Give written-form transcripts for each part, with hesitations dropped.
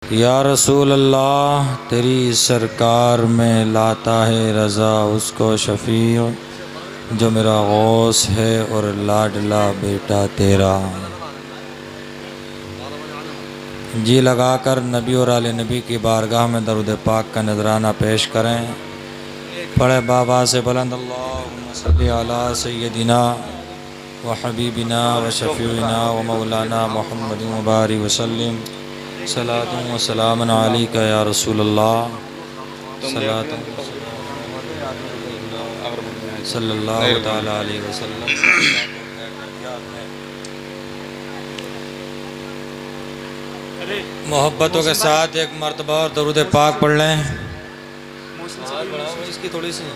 या रसूल अल्लाह, तेरी सरकार में लाता है रज़ा उसको शफ़ी जो मेरा गौस है और लाडला बेटा तेरा। जी लगाकर नबी और आले नबी की बारगाह में दरूद पाक का नजराना पेश करें। पढ़े बाबा से बुलंद अल्लाहुम्मा सल्ली अला सय्यदिना व हबीबिना व शफ़ीना व मौलाना मुहम्मद मुबारक वसल्लम सलातु व सलामन अलैका या रसूल अल्लाह सलातु सल्लल्लाहु तआला अलैहि वसल्लम। मोहब्बतों के साथ एक मर्तबा और दरूद पाक पढ़ लें। इसकी थोड़ी सी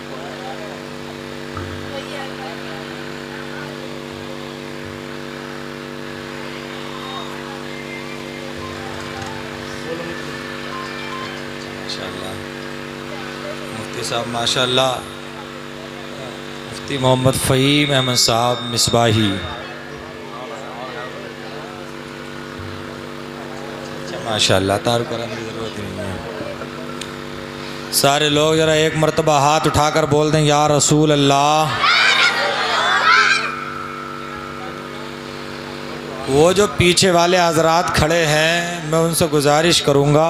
माशाअल्लाह मुफ्ती साहब, माशाअल्लाह मुफ्ती मोहम्मद फ़हीम अहमद साहब मिसबाही, माशाअल्लाह, तारीफ़ करने की ज़रूरत नहीं है। सारे लोग ज़रा एक मरतबा हाथ उठाकर बोल दें या रसूल अल्लाह। वो जो पीछे वाले हज़रात खड़े हैं, मैं उनसे गुजारिश करूँगा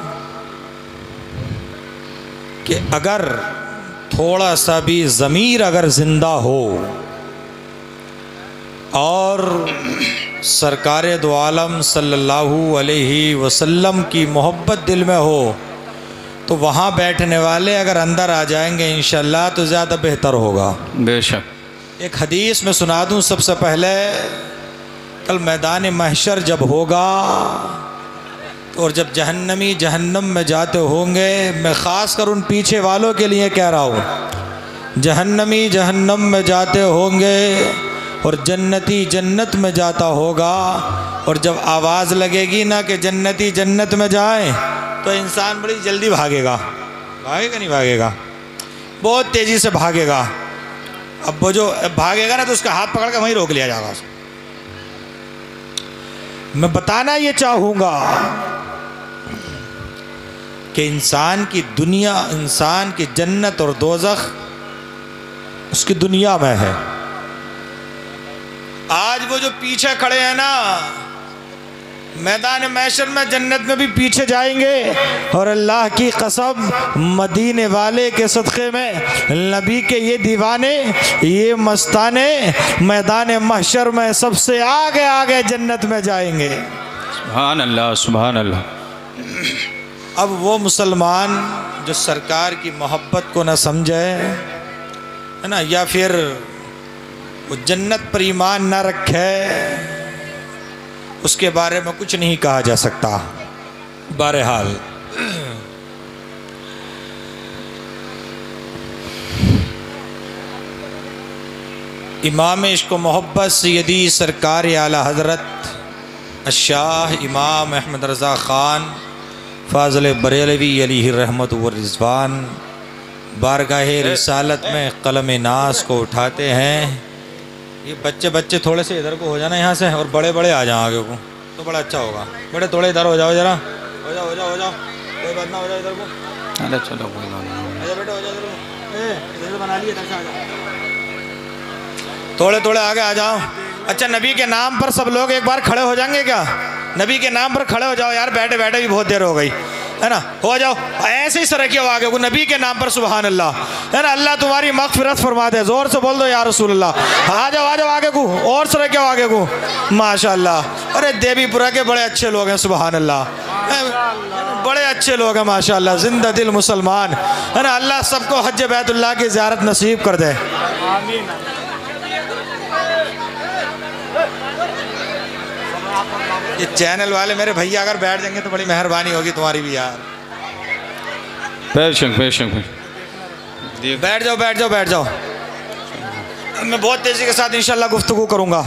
कि अगर थोड़ा सा भी ज़मीर अगर ज़िंदा हो और सरकार दो आलम सल्लल्लाहु अलैहि वसल्लम की मोहब्बत दिल में हो, तो वहाँ बैठने वाले अगर अंदर आ जाएंगे इंशाअल्लाह तो ज़्यादा बेहतर होगा। बेशक। एक हदीस में सुना दूँ सबसे पहले, कल मैदान महशर जब होगा और जब जहन्नमी जहन्नम में जाते होंगे, मैं ख़ास कर उन पीछे वालों के लिए कह रहा हूँ, जहन्नमी जहन्नम में जाते होंगे और जन्नती जन्नत में जाता होगा, और जब आवाज़ लगेगी ना कि जन्नती जन्नत में जाए, तो इंसान बड़ी जल्दी भागेगा। भागेगा नहीं भागेगा? बहुत तेज़ी से भागेगा। अब वो जो भागेगा ना तो उसका हाथ पकड़ कर वहीं रोक लिया जाएगा। मैं बताना ये चाहूँगा कि इंसान की दुनिया, इंसान की जन्नत और दोज़ख उसकी दुनिया में है। आज वो जो पीछे खड़े हैं ना, मैदान महशर में जन्नत में भी पीछे जाएंगे, और अल्लाह की कसम मदीने वाले के सदक़े में नबी के ये दीवाने, ये मस्ताने मैदान महशर में सबसे आगे आगे जन्नत में जाएंगे। सुभान अल्लाह, सुभान अल्लाह। अब वो मुसलमान जो सरकार की मोहब्बत को न समझे, है ना, या फिर वो जन्नत पर ईमान न रखे, उसके बारे में कुछ नहीं कहा जा सकता। बहरहाल इमाम इश्क़ व मोहब्बत सय्यदी सरकार आला हज़रत शाह इमाम अहमद रज़ा ख़ान फ़ाज़िल बरेलवी अलैहि रहमत व रिज़वान बारगाह रिसालत में कलम नास को उठाते हैं। ये बच्चे बच्चे थोड़े से इधर को हो जाना यहाँ से, और बड़े बड़े आ जाओ आगे को तो बड़ा अच्छा होगा। बड़े थोड़े इधर हो जाओ, ज़रा हो जाओ, हो जाओ, हो जाओ, कोई बात ना, हो जाओ इधर को। अरे चलो कोई बात नहीं, आजा बेटा, हो जाओ इधर को, बना लिए इधर से आ जाओ, थोड़े थोड़े आगे आ जाओ। अच्छा, नबी के नाम पर सब लोग एक बार खड़े हो जाएंगे क्या? नबी के नाम पर खड़े हो जाओ यार, बैठे बैठे भी बहुत देर हो गई है ना, हो जाओ। ऐसे ही सरकी हो आगे को, नबी के नाम पर सुभान अल्लाह, है ना। अल्लाह तुम्हारी मग़फ़िरत फरमा दे। ज़ोर से बोल दो या रसूल अल्लाह। आ जाओ आगे को, और सरकी हो आगे को, माशाअल्लाह। अरे देवीपुरा के बड़े अच्छे लोग हैं, सुभान अल्लाह, बड़े अच्छे लोग हैं माशाअल्लाह, जिंदा दिल मुसलमान, है ना। अल्लाह सबको हज बैतुल्लाह की ज़ियारत नसीब कर दे। ये चैनल वाले मेरे भैया अगर बैठ जाएंगे तो बड़ी मेहरबानी होगी तुम्हारी भी यार। बेशक बेशक। बैठ जाओ बैठ जाओ बैठ जाओ। मैं बहुत तेज़ी के साथ इंशाअल्लाह गुफ्तगू करूँगा।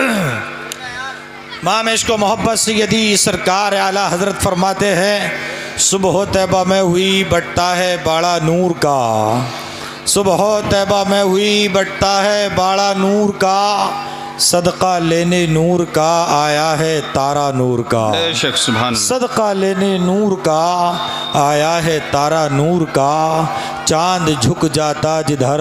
इमाम इश्क़ व मोहब्बत सय्यदी सरकार आला हज़रत फरमाते हैं, सुबह तैबा में हुई बटता है बाड़ा नूर का, सुबह तैबा में हुई बटता है बाड़ा नूर का, सदका लेने नूर का आया है तारा नूर का। बेशक सुभान अल्लाह। सदका लेने नूर का आया है तारा नूर का, चांद झुक जाता जिधर,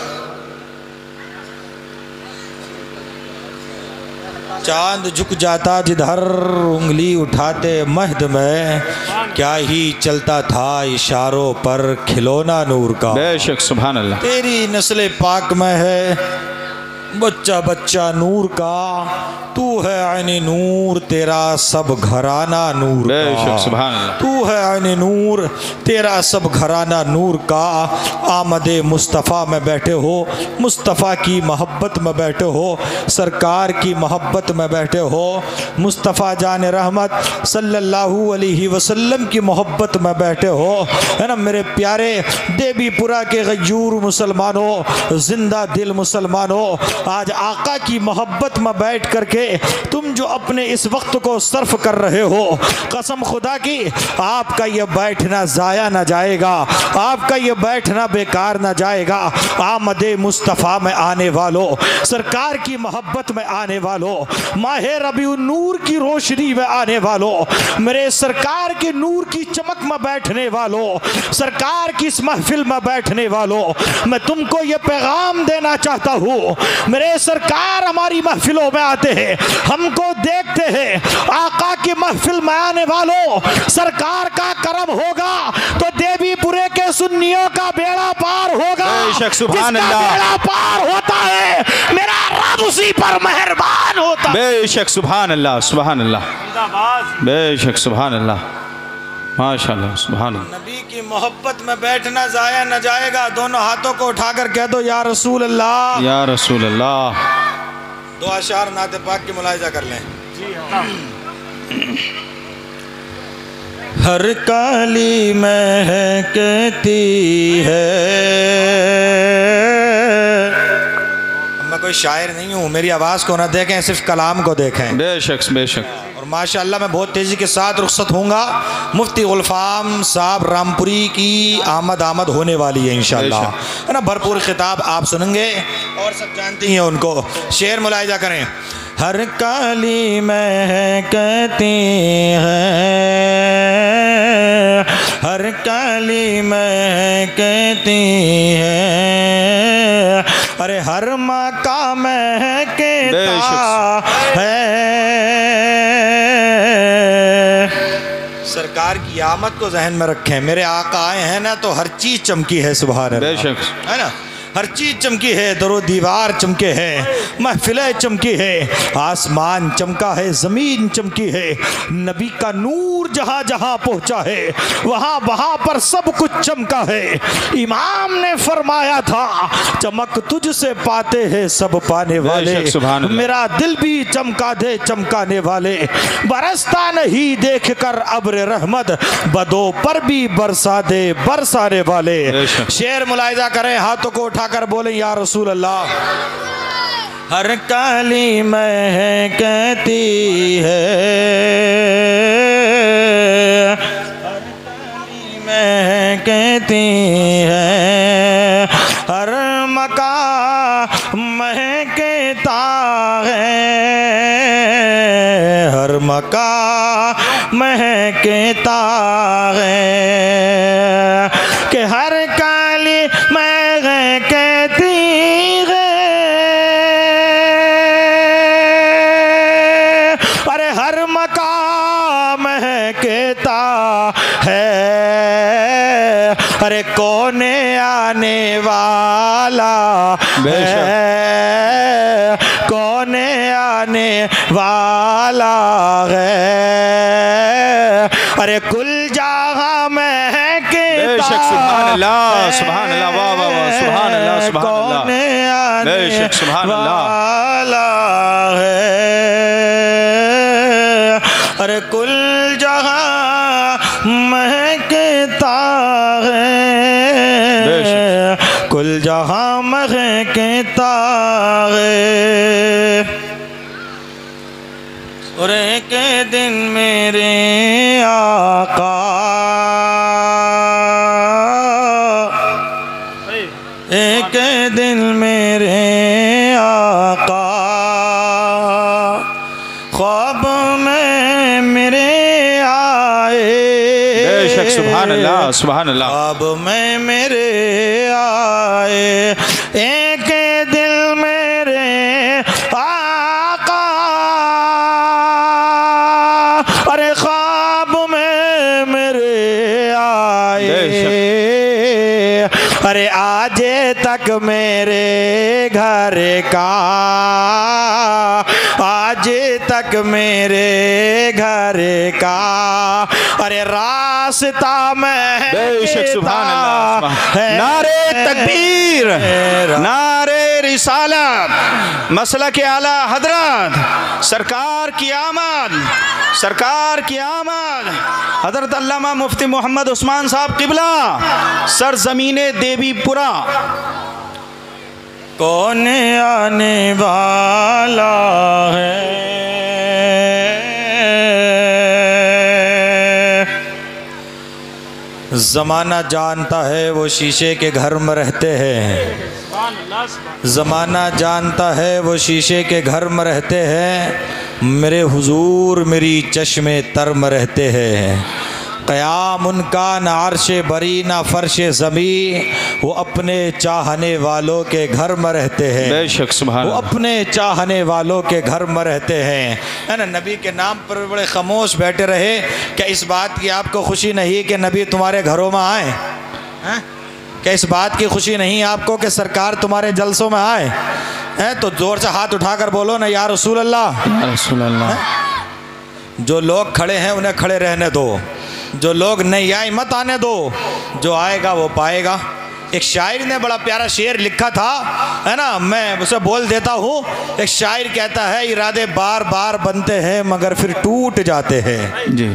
चांद झुक जाता जिधर, उंगली उठाते महद में क्या ही चलता था इशारों पर खिलौना नूर का। बेशक सुभान अल्लाह। तेरी नस्ल पाक में है बच्चा बच्चा नूर का, तू है आईने नूर तेरा सब घराना नूर का। बेशक सुभान अल्लाह। तू है आईने नूर तेरा सब घराना नूर का। आमदे मुस्तफ़ा में बैठे हो, मुस्तफ़ा की मोहब्बत में बैठे हो, सरकार की मोहब्बत में बैठे हो, मुस्तफ़ा जान रहमत सल्लल्लाहु अलैहि वसल्लम की मोहब्बत में बैठे हो, है ना मेरे प्यारे देवीपुरा के गयूर मुसलमानों, जिंदा दिल मुसलमानों। आज आका की मोहब्बत में बैठ करके तुम जो अपने इस वक्त को सर्फ कर रहे हो, कसम खुदा की आपका ये बैठना ज़ाया ना जाएगा, आपका ये बैठना बेकार ना जाएगा। आमदे मुस्तफ़ा में आने वालों, सरकार की मोहब्बत में आने वालों, माहे रबीउन नूर की रोशनी में आने वालों, मेरे सरकार के नूर की चमक में बैठने वालों, सरकार की इस महफिल में बैठने वालों, मैं तुमको ये पैगाम देना चाहता हूँ। मेरे सरकार हमारी महफिलों में आते हैं, हमको देखते हैं, आका की महफिल में आने वालों, सरकार का करम होगा तो देवीपुरे के सुन्नियों का बेड़ा पार होगा। बेशक सुभान अल्लाह। बेड़ा पार होता है मेरा रब उसी पर मेहरबान होता है। बेशक सुभान अल्लाह सुभान अल्लाह। बेशक सुभान अल्लाह माशाअल्लाह सुभान अल्लाह। नबी की मोहब्बत में बैठना जाया न जाएगा। दोनों हाथों को उठाकर कह दो या रसूल अल्लाह, या रसूल अल्लाह। दो अशार नाते पाक की मुलाहिजा कर लें। हर काली महकती है। मैं कोई शायर नहीं हूँ, मेरी आवाज़ को ना देखें, सिर्फ कलाम को देखें। बेशक बेशक। और माशाअल्लाह मैं बहुत तेज़ी के साथ रुखसत होऊंगा। मुफ्ती गुलफाम साहब रामपुरी की आमद होने वाली है इंशाअल्लाह, है ना। भरपूर खिताब आप सुनेंगे और सब जानती हैं उनको। शेर मुलाहिजा करें। हर काली महकती है, हर काली महकती है, अरे हर मका महकता है। सरकार की आमद को जहन में रखें। मेरे आका आए हैं ना तो हर चीज़ चमकी है, सुभान अल्लाह, बेशक, है ना। हर चीज़ चमकी है, दरो दीवार चमके हैं, महफिलें चमकी है, आसमान चमका है, ज़मीन चमकी है। नबी का नूर जहाँ जहाँ पहुँचा है वहाँ वहाँ पर सब कुछ चमका है। इमाम ने फरमाया था चमक तुझसे पाते हैं सब पाने वाले। मेरा दिल भी चमका दे चमकाने वाले। बरसता नहीं देख कर अब्र रहमत, बदों पर भी बरसा दे बरसाने वाले। शेर मुलाहिजा करें, हाथों को उठाकर बोले या रसूल अल्लाह। हर काली महकती है, हर काली महकती है, हर मका महकता है, हर मका महकता है, कि हर काली महकती है, अरे हर मका महकता है, अरे कौन आने वाला है, कौन आने वाला है, अरे कुल जहां महकता। सुभान अल्लाह सुभान अल्लाह, वाह वाह वाह, सुभान अल्लाह सुभान अल्लाह, बेशक सुभान अल्लाह है, अरे कुल जहां महकता है, कुल जहां महकता है। और एक दिन मेरे आका, एक दिन मेरे आका बेशक सुभान अल्लाह सुभान अल्लाह। अब मैं मेरे आए एक दिल मेरे आका, अरे ख्वाब में मेरे आए, अरे आज तक मेरे घर का, आज तक मेरे घर का, अरे रास्ता में बेशक सुभान अल्लाह। नारे तकबीर, नारे रिसालत, मसलक आला हजरत, सरकार की आमद, सरकार की आमद, हजरत अल्लामा मुफ्ती मोहम्मद उस्मान साहब किबला, सरजमीने देवीपुरा। कौन आने वाला है, ज़माना जानता है वो शीशे के घर में रहते हैं, ज़माना जानता है वो शीशे के घर में रहते हैं, मेरे हुजूर मेरी चश्मे तर में रहते हैं। क़याम उनका न अर्शे बरी न फर्शे ज़मी, वो अपने चाहने वालों के घर में रहते हैं। बेशक सुभान वो अपने चाहने वालों के घर में रहते हैं, है ना। नबी के नाम पर बड़े खामोश बैठे रहे। क्या इस बात की आपको खुशी नहीं कि नबी तुम्हारे घरों में आए हैं? क्या इस बात की खुशी नहीं आपको कि सरकार तुम्हारे जलसों में आए हैं? तो जोर से हाथ उठाकर बोलो ना, या रसूल अल्लाह, या रसूल अल्लाह। जो लोग खड़े हैं उन्हें खड़े रहने दो, जो लोग नहीं आए मत आने दो, जो आएगा वो पाएगा। एक शायर ने बड़ा प्यारा शेर लिखा था, है ना, मैं उसे बोल देता हूँ। एक शायर कहता है, इरादे बार बार बनते हैं मगर फिर टूट जाते हैं। जी,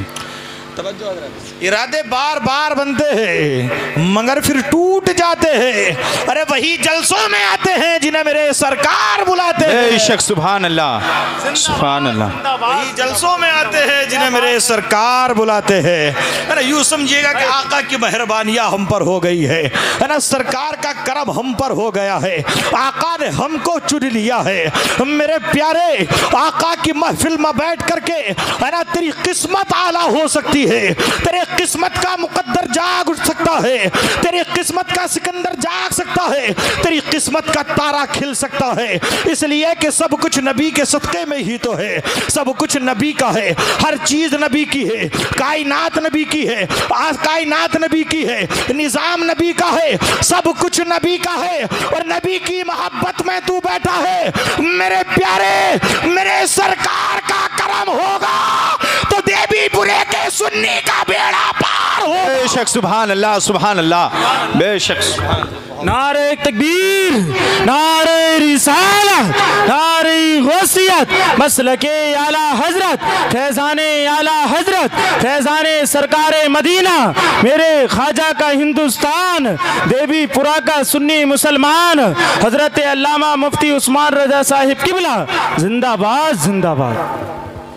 इरादे बार बार बनते हैं मगर फिर टूट जाते हैं, अरे वही जलसों में आते हैं जिन्हें मेरे सरकार बुलाते हैं। बेशक सुभान अल्लाह सुभान अल्लाह। वही जलसों में आते हैं जिन्हें मेरे सरकार बुलाते हैं। अरे यूँ समझिएगा कि आका की मेहरबानियाँ हम पर हो गई है ना, सरकार का करम हम पर हो गया है, आका ने हमको चुन लिया है। मेरे प्यारे, आका की महफिल में बैठ करके है ना तेरी किस्मत आला हो सकती है, तेरे किस्मत का मुकद्दर जाग उठ सकता है, तेरी किस्मत का सिकंदर जाग सकता है, तेरी किस्मत का तारा खिल सकता है। इसलिए कि सब कुछ नबी के सदक़े में ही तो है, सब कुछ नबी का है, हर चीज नबी की है, कायनात नबी की है, कायनात नबी की है, निजाम नबी का है, सब कुछ नबी का है, और नबी की मोहब्बत में तू बैठा है। मेरे प्यारे, मेरे सरकार का करम होगा तो देवीपुरे के सुन्नी का बेड़ा पार हो। बेशक सुभान अल्लाह सुभान अल्लाह। बेशक नारे तकबीर, नारे रिसालत, नारे गौसियत, मसलके आला हजरत, फैजाने आला हजरत, फैजाने सरकारे मदीना, मेरे ख्वाजा का हिंदुस्तान, देवीपुरा का सुन्नी मुसलमान, हजरत अल्लामा मुफ्ती उस्मान रजा साहिब किबला, जिंदाबाद जिंदाबाद।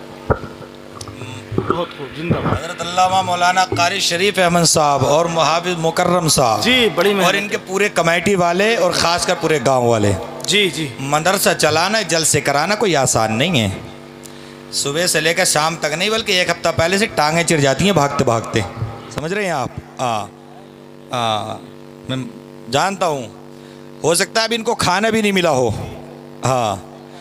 हज़रत अल्लामा मौलाना कारी शरीफ अहमद साहब और मुहाफिज मुकर्रम साहब जी, बड़ी और इनके पूरे कमेटी वाले और ख़ासकर पूरे गांव वाले। जी जी, मदरसा चलाना, जलसे कराना कोई आसान नहीं है। सुबह से लेकर शाम तक नहीं, बल्कि एक हफ्ता पहले से टांगें चिर जाती हैं भागते भागते। समझ रहे हैं आप? मैं जानता हूँ, हो सकता है अभी इनको खाना भी नहीं मिला हो। हाँ,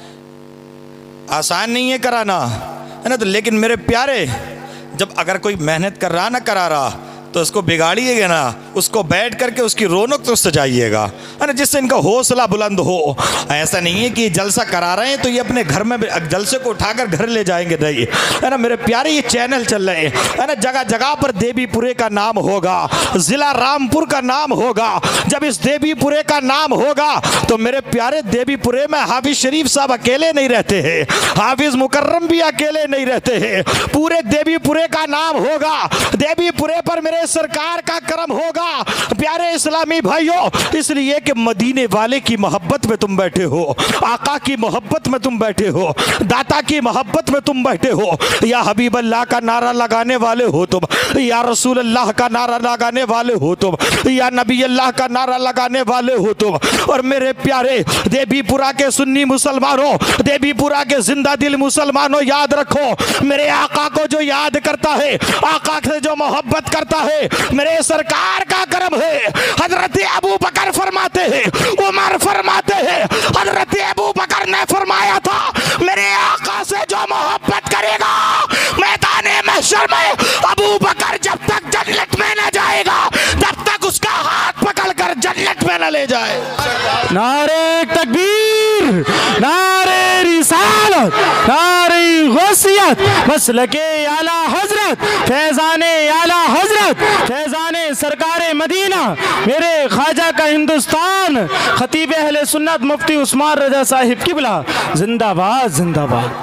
आसान नहीं है कराना, है ना। तो लेकिन मेरे प्यारे, जब अगर कोई मेहनत कर रहा ना करा रहा तो उसको बिगाड़िएगा ना, उसको बैठ करके उसकी रौनक तो सजाइएगा, है ना, जिससे इनका हौसला बुलंद हो। ऐसा नहीं है कि जलसा करा रहे हैं तो ये अपने घर में जलसे को उठाकर घर ले जाएंगे, नहीं, है ना। मेरे प्यारे, ये चैनल चल रहे हैं, है ना, जगह जगह पर देवीपुरे का नाम होगा, ज़िला रामपुर का नाम होगा। जब इस देवीपुरे का नाम होगा तो मेरे प्यारे, देवीपुरे में हाफिज शरीफ साहब अकेले नहीं रहते हैं, हाफिज मुकर्रम भी अकेले नहीं रहते हैं, पूरे देवीपुरे का नाम होगा। देवीपुरे पर मेरे सरकार का करम होगा। प्यारे इस्लामी भाइयों, इसलिए कि मदीने वाले की मोहब्बत में तुम बैठे हो, आका की मोहब्बत में तुम बैठे हो, दाता की मोहब्बत में तुम बैठे हो, या हबीब अल्लाह का नारा लगाने वाले हो तुम, या रसूल अल्लाह का नारा लगाने वाले हो तुम, या नबी अल्लाह का नारा लगाने वाले हो तुम। और मेरे प्यारे देवीपुरा के सुन्नी मुसलमानों, देवीपुरा के जिंदा दिल मुसलमानों, याद रखो, मेरे आका को जो याद करता है, आका से जो मोहब्बत करता है, है, मेरे सरकार का करम है। हजरत अबू बकर फरमाते हैं, उमर फरमाते हैं, हजरत अबू बकर ने फरमाया था, मेरे आका से जो मोहब्बत करेगा मैदान महशर में अबू बकर जब तक जन्नत में न जाएगा तब तक उसका हाथ पकड़कर जन्नत में न ले जाए। नारे तकबीर, नारे रिसालत, नारे गौसियत, मसलके आला हजरत, फैजाने आला हजरत, फैजाने सरकारे मदीना, मेरे ख्वाजा का हिंदुस्तान, खतीब अहले सुन्नत मुफ्ती उस्मान रजा साहिब किबला, जिंदाबाद जिंदाबाद।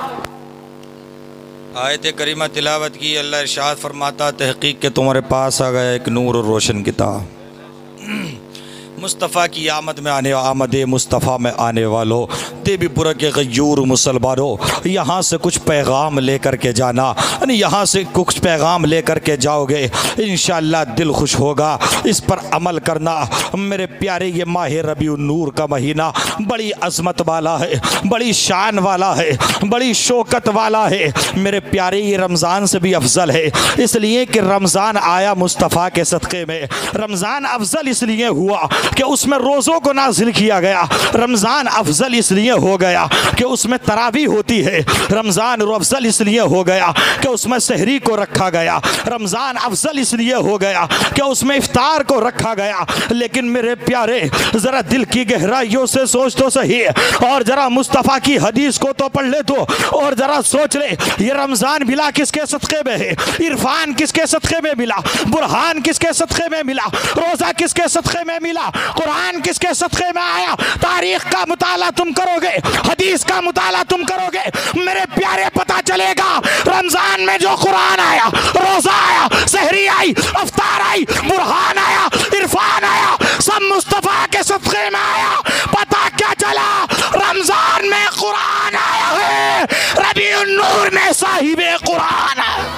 आयत करीमा तिलावत की। अल्लाह इरशाद फरमाता, तहकीक के तुम्हारे पास आ गया एक नूर और रोशन किताब। मुस्तफ़ा की आमद मुस्तफ़ा में आने वालों, देवीपुरा के गयूर मुसलमानों, यहाँ से कुछ पैगाम लेकर के जाना, यहाँ से कुछ पैगाम लेकर के जाओगे, इंशाअल्लाह दिल खुश होगा। इस पर अमल करना। मेरे प्यारे, ये माह रबीउन नूर का महीना बड़ी अज़मत वाला है, बड़ी शान वाला है, बड़ी शौकत वाला है। मेरे प्यारे, ये रमज़ान से भी अफजल है, इसलिए कि रमज़ान आया मुस्तफ़ा के सदक़े में। रमज़ान अफजल इसलिए हुआ कि उसमें रोज़ों को नाजिल किया गया। रमज़ान अफजल इसलिए हो गया कि उसमें तरावी होती है। रमज़ान अफजल इसलिए हो गया कि उसमें सहरी को रखा गया। रमज़ान अफजल इसलिए हो गया कि उसमें इफ्तार को रखा गया। लेकिन मेरे प्यारे, ज़रा दिल की गहराइयों से सोच तो सही, और ज़रा मुस्तफ़ा की हदीस को तो पढ़ ले तो, और ज़रा सोच ले, ये रमज़ान मिला किसके सदक़े में है? इरफान किसके सदक़े में मिला? बुरहान किसके सदक़े में मिला? रोज़ा किसके सदक़े में मिला? कुरान किसके सदक़े में आया? तारीख का मुताला तुम करोगे, हदीस का मुताला तुम करोगे, मेरे प्यारे पता चलेगा रमजान में जो कुरान आया, रोजा आया, सहरी आई, अफ्तार आई, बुरहान आया, इरफान आया, सब मुस्तफा के सदक़े में आया। पता क्या चला? रमजान में कुरान आया है, रबीउन नूर में साहिबे कुरान है।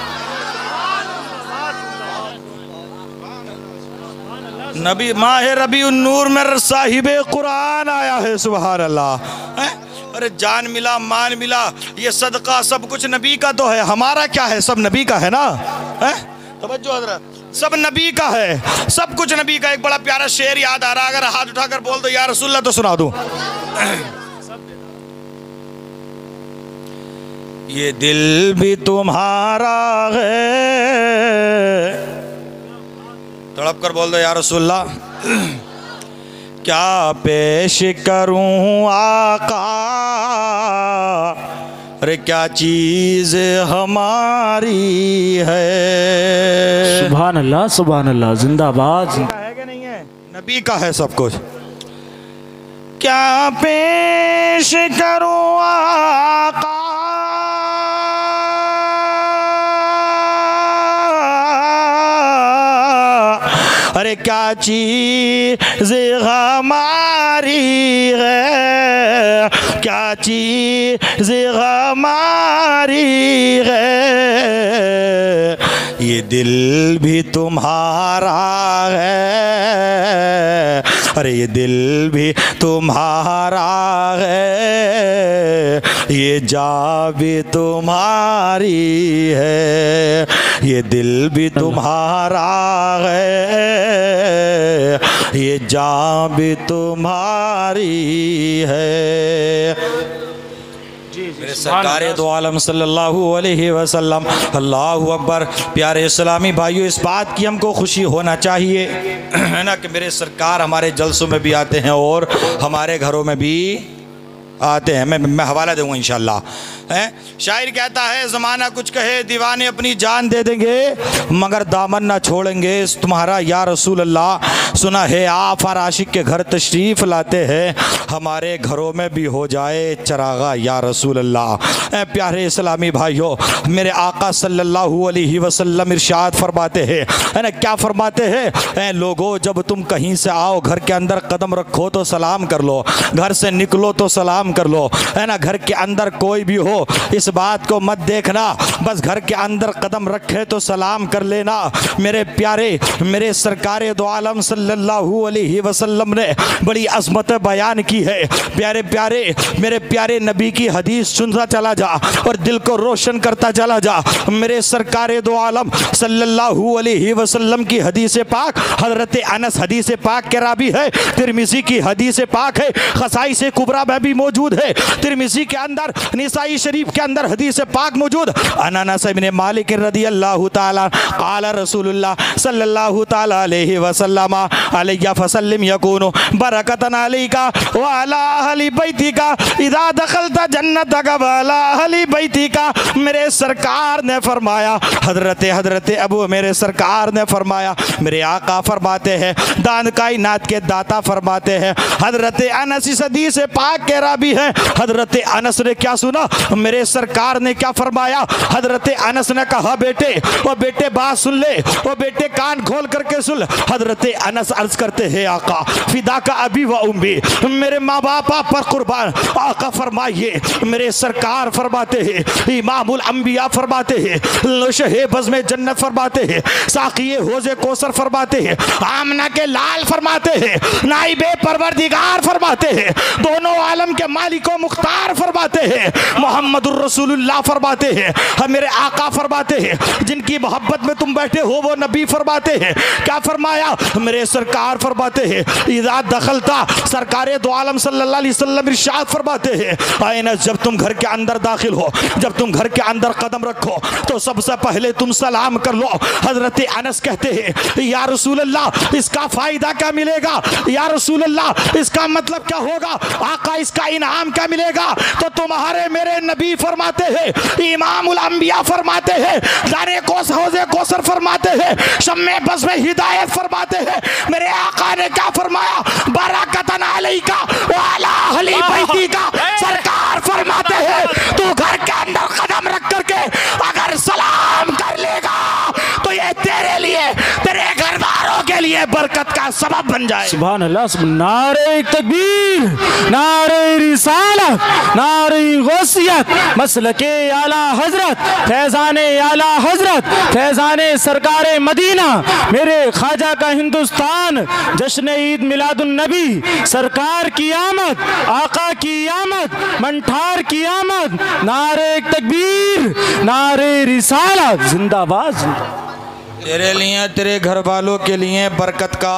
नबी माह रबीउन नूर में साहिबे कुरान आया है। सुभान अल्लाह। अरे जान मिला, मान मिला, ये सदका सब कुछ नबी का तो है, हमारा क्या है? सब नबी का है ना? तवज्जो हज़रत, सब नबी का है, सब कुछ नबी का। एक बड़ा प्यारा शेर याद आ रहा, अगर हाथ उठाकर बोल दो या रसूलल्लाह तो सुना दूं। ये दिल भी तुम्हारा है, तड़प कर बोल दो या रसूलल्लाह। क्या पेश करूं आका, अरे क्या चीज़ हमारी है। सुभान अल्लाह, सुभान अल्लाह, जिंदाबाद। है कि नहीं है? नबी का है सब कुछ। क्या पेश करूं आका, अरे क्या चीज़ हमारी है, क्या चीज़ हमारी है। ये दिल भी तुम्हारा है, अरे ये दिल भी तुम्हारा है, ये जान भी तुम्हारी है, ये दिल भी तुम्हारा है, ये जान भी तुम्हारी है। मेरे सरकारे दो आलम सल्लल्लाहु अलैहि वसल्लम। अल्लाहु अकबर। प्यारे इस्लामी भाइयों, इस बात की हमको खुशी होना चाहिए है ना कि मेरे सरकार हमारे जलसों में भी आते हैं और हमारे घरों में भी आते हैं। मैं हवाला दूंगा इंशाल्लाह। शायर कहता है, ज़माना कुछ कहे दीवाने अपनी जान दे देंगे मगर दामन ना छोड़ेंगे तुम्हारा या रसूल अल्लाह। सुना है आप हर आशिक के घर तशरीफ़ लाते हैं, हमारे घरों में भी हो जाए चरागा या रसूल अल्लाह। प्यारे इस्लामी भाइयों, मेरे आका सल्लल्लाहु अलैहि वसल्लम इरशाद फरमाते हैं, है ना, क्या फरमाते हैं? लोगों, जब तुम कहीं से आओ, घर के अंदर कदम रखो तो सलाम कर लो, घर से निकलो तो सलाम कर लो, है ना। घर के अंदर कोई भी हो, इस बात को मत देखना, बस घर के अंदर कदम रखे तो सलाम कर लेना। मेरे प्यारे, मेरे सरकारे दो आलम सल्लल्लाहु अलैहि वसल्लम ने बड़ी अज़मत बयान की है। प्यारे प्यारे मेरे प्यारे नबी की हदीस सुनता चला जा और दिल को रोशन करता चला जा। मेरे सरकारे दो आलम सल्लल्लाहु अलैहि वसल्लम की हदीस पाक, हज़रत अनस हदीस पाक के रावी है, तिरमिज़ी की हदीस पाक है, खसाई से कुबरा में भी मौजूद है, तिरमिज़ी के अंदर, निसाई शरीफ के अंदर हदीस पाक मौजूद। अनस इब्न मालिक रदियल्लाहु ताला क़ाला रसूलुल्लाह सल्लल्लाहु ताला अलैहि वसल्लम अलैया फसल्लिम यकूनु बरकतन अलैका व अला अहली बैतिका इज़ा दखलता जन्नतक व अला अहली बैतिका। मेरे सरकार ने फरमाया, हज़रत अबू मेरे सरकार ने फरमाया, मेरे आका फरमाते हैं, दान कायनात के दाता फरमाते हैं, हज़रत अनस इस हदीस पाक के रावी है। हज़रत अनस ने क्या सुना, मेरे सरकार ने क्या फरमाया। हज़रत अनस ने कहा, बेटे ओ बेटे बात सुन ले, ओ बेटे कान खोल करके सुन। हज़रत अनस अर्ज करते हैं, आका फिदा का अभी व उम्मी, मेरे माँ बाप पर कुर्बान। आका फरमाइए, मेरे सरकार फरमाते हैं, इमामुल अंबिया फरमाते हैं, लोशे बज़्म जन्नत फरमाते हैं, साक़िए हौज़े कौसर फरमाते हैं, आमना के लाल फरमाते हैं, नाइबे परवरदिगार फरमाते हैं, दोनों आलम के मालिक व मुख्तार फरमाते हैं, मोहम्मदुर रसूलुल्लाह फरमाते हैं, हम मेरे आका फरमाते हैं, जिनकी मोहब्बत में तुम बैठे हो वो नबी फरमाते हैं। क्या फरमाया, मेरे सरकार फरमाते हैं, इज़ा दखलता, सरकारे दो आलम सल्लल्लाहु अलैहि वसल्लम इरशाद फरमाते हैं, आइना जब तुम घर के अंदर दाखिल हो, जब तुम घर के अंदर कदम रखो तो सबसे पहले तुम सलाम कर लो। हज़रत अनस कहते हैं, या रसूल अल्लाह इसका फ़ायदा क्या मिलेगा, या रसूल अल्लाह इसका मतलब क्या होगा, आका इसका इनाम क्या मिलेगा। तो तुम्हारे मेरे नबी फरमाते हैं, इमामुल अंबिया फरमाते हैं, दाने कोस हौज़े कौसर फरमाते हैं, शम्मे बस में हिदायत फरमाते हैं। मेरे आका ने क्या फरमाया, बरकतन अलैका व अला अहली बैतिका। सरकार फरमाते हैं, तू घर के अंदर कदम रख करके अगर सलाम कर लेगा तो ये तेरे लिए, तेरे घरदारों के लिए बरकत का सबब बन जाए। सुभान अल्लाह। नारे तकबीर, नारे रिसालत, नारे गौसियत, मसलके आला हजरत, फैजाने आला हजरत, फैजाने सरकारे मदीना, मेरे ख्वाजा का हिंदुस्तान, जश्न ईद मिलादुन नबी, सरकार की आमद, आका की आमद, मंठार की आमद, नारे तकबीर, नारे रिसालत, जिंदाबाद। तेरे लिए, तेरे घर वालों के लिए बरकत का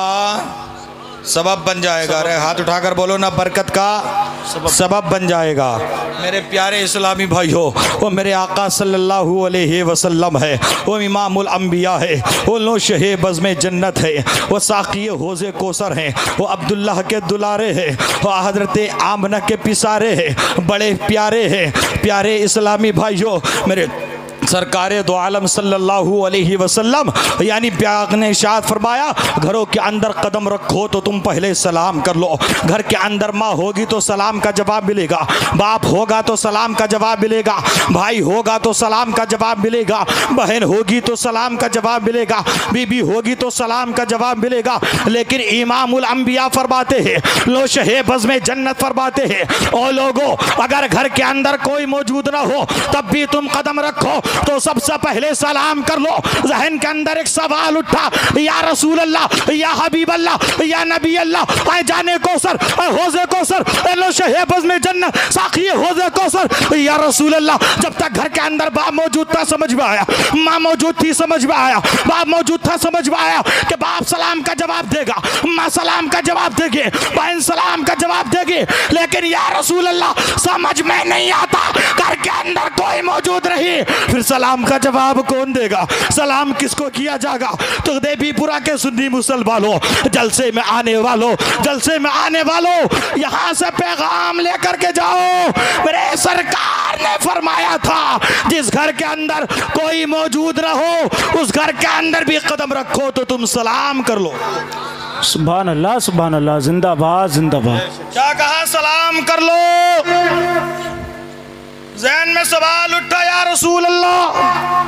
सबब बन जाएगा। अरे हाथ उठाकर बोलो ना, बरकत का सबब बन जाएगा। मेरे प्यारे इस्लामी भाइयों, वो मेरे आका सल्लल्लाहु अलैहि वसल्लम है, वो इमामुल अंबिया है, वो लोशे बज़्म जन्नत है, वो साक़िए हौज़े कौसर हैं, वो अब्दुल्लाह के दुलारे हैं, वो हज़रत आमना के पिसारे हैं, बड़े प्यारे हैं। प्यारे इस्लामी भाइयों, मेरे सरकारे दो आलम सल्लल्लाहु अलैहि वसल्लम यानी प्याक ने इरशाद फरमाया, घरों के अंदर कदम रखो तो तुम पहले सलाम कर लो। घर के अंदर माँ होगी तो सलाम का जवाब मिलेगा, बाप होगा तो सलाम का जवाब मिलेगा, भाई होगा तो सलाम का जवाब मिलेगा, बहन होगी तो सलाम का जवाब मिलेगा, बीबी होगी तो सलाम का जवाब मिलेगा। लेकिन इमामुल अंबिया फरमाते हैं, लोशे बज़्म जन्नत फरमाते हैं, ओ लोगों अगर घर के अंदर कोई मौजूद ना हो तब भी तुम कदम रखो तो सबसे पहले सलाम कर लो। जहन के अंदर एक सवाल उठा, या रसूल अल्लाह, या हबीब अल्लाह, या नबी अल्लाह, आए जाने कौसर, हौज़े कौसर, लोशे बज़्म जन्नत, साक़िए हौज़े कौसर, या रसूल अल्लाह। जब तक घर के अंदर बाप मौजूद था समझ में आया, माँ मौजूद थी समझ में आया, बाप मौजूद था समझ में आया कि बाप सलाम का जवाब देगा, माँ सलाम का जवाब देगी, बहन सलाम का जवाब देगी। लेकिन या रसूल अल्लाह समझ में नहीं आता, घर के अंदर कोई मौजूद नहीं, फिर सलाम का जवाब कौन देगा, सलाम किसको किया जाएगा। तो देवीपुरा के सुन्नी मुसलमानों, जलसे में आने वालों, जलसे में आने वालों, यहाँ से पैगाम लेकर के जाओ। मेरे सरकार ने फरमाया था, जिस घर के अंदर कोई मौजूद ना हो उस घर के अंदर भी कदम रखो तो तुम सलाम कर लो। सुभान अल्लाह, सुभान अल्लाह, जिंदाबाद, जिंदाबाद। क्या कहा, सलाम कर लो। ज़हन में सवाल उठा, या रसूल अल्लाह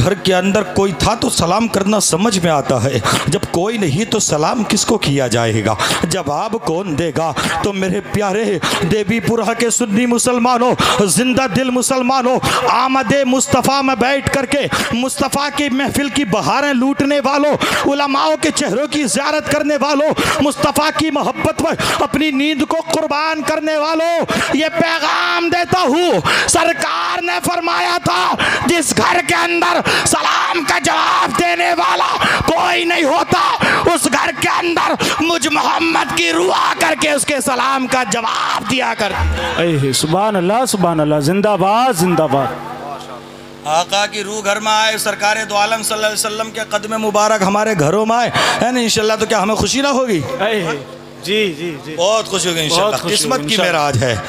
घर के अंदर कोई था तो सलाम करना समझ में आता है, जब कोई नहीं तो सलाम किसको किया जाएगा, जवाब कौन देगा। तो मेरे प्यारे देवीपुरा के सुन्नी मुसलमानों, जिंदा दिल मुसलमानों, आमदे मुस्तफ़ा में बैठ करके मुस्तफ़ा की महफिल की बहारें लूटने वालों, उलमाओं के चेहरों की ज़ियारत करने वालों, मुस्तफ़ा की मोहब्बत में अपनी नींद को कुर्बान करने वालों, ये पैगाम देता हूँ, सरकार ने फरमाया था जिस घर के अंदर सलाम का जवाब देने वाला कोई नहीं होता, उस घर के अंदर मुझ मोहम्मद की रूह आकर के उसके सलाम का जवाब दिया कर। सुभान अल्लाह, सुभान अल्लाह, जिंदाबाद जिंदाबाद। आका की रूह घर में आए, सरकार दो आलम सल्लल्लाहु अलैहि वसल्लम के कदम मुबारक हमारे घरों में आए, है ना, इंशाल्लाह तो क्या हमें खुशी ना होगी? जी जी जी, बहुत खुशी होगी इंशाल्लाह, किस्मत की मेराज है।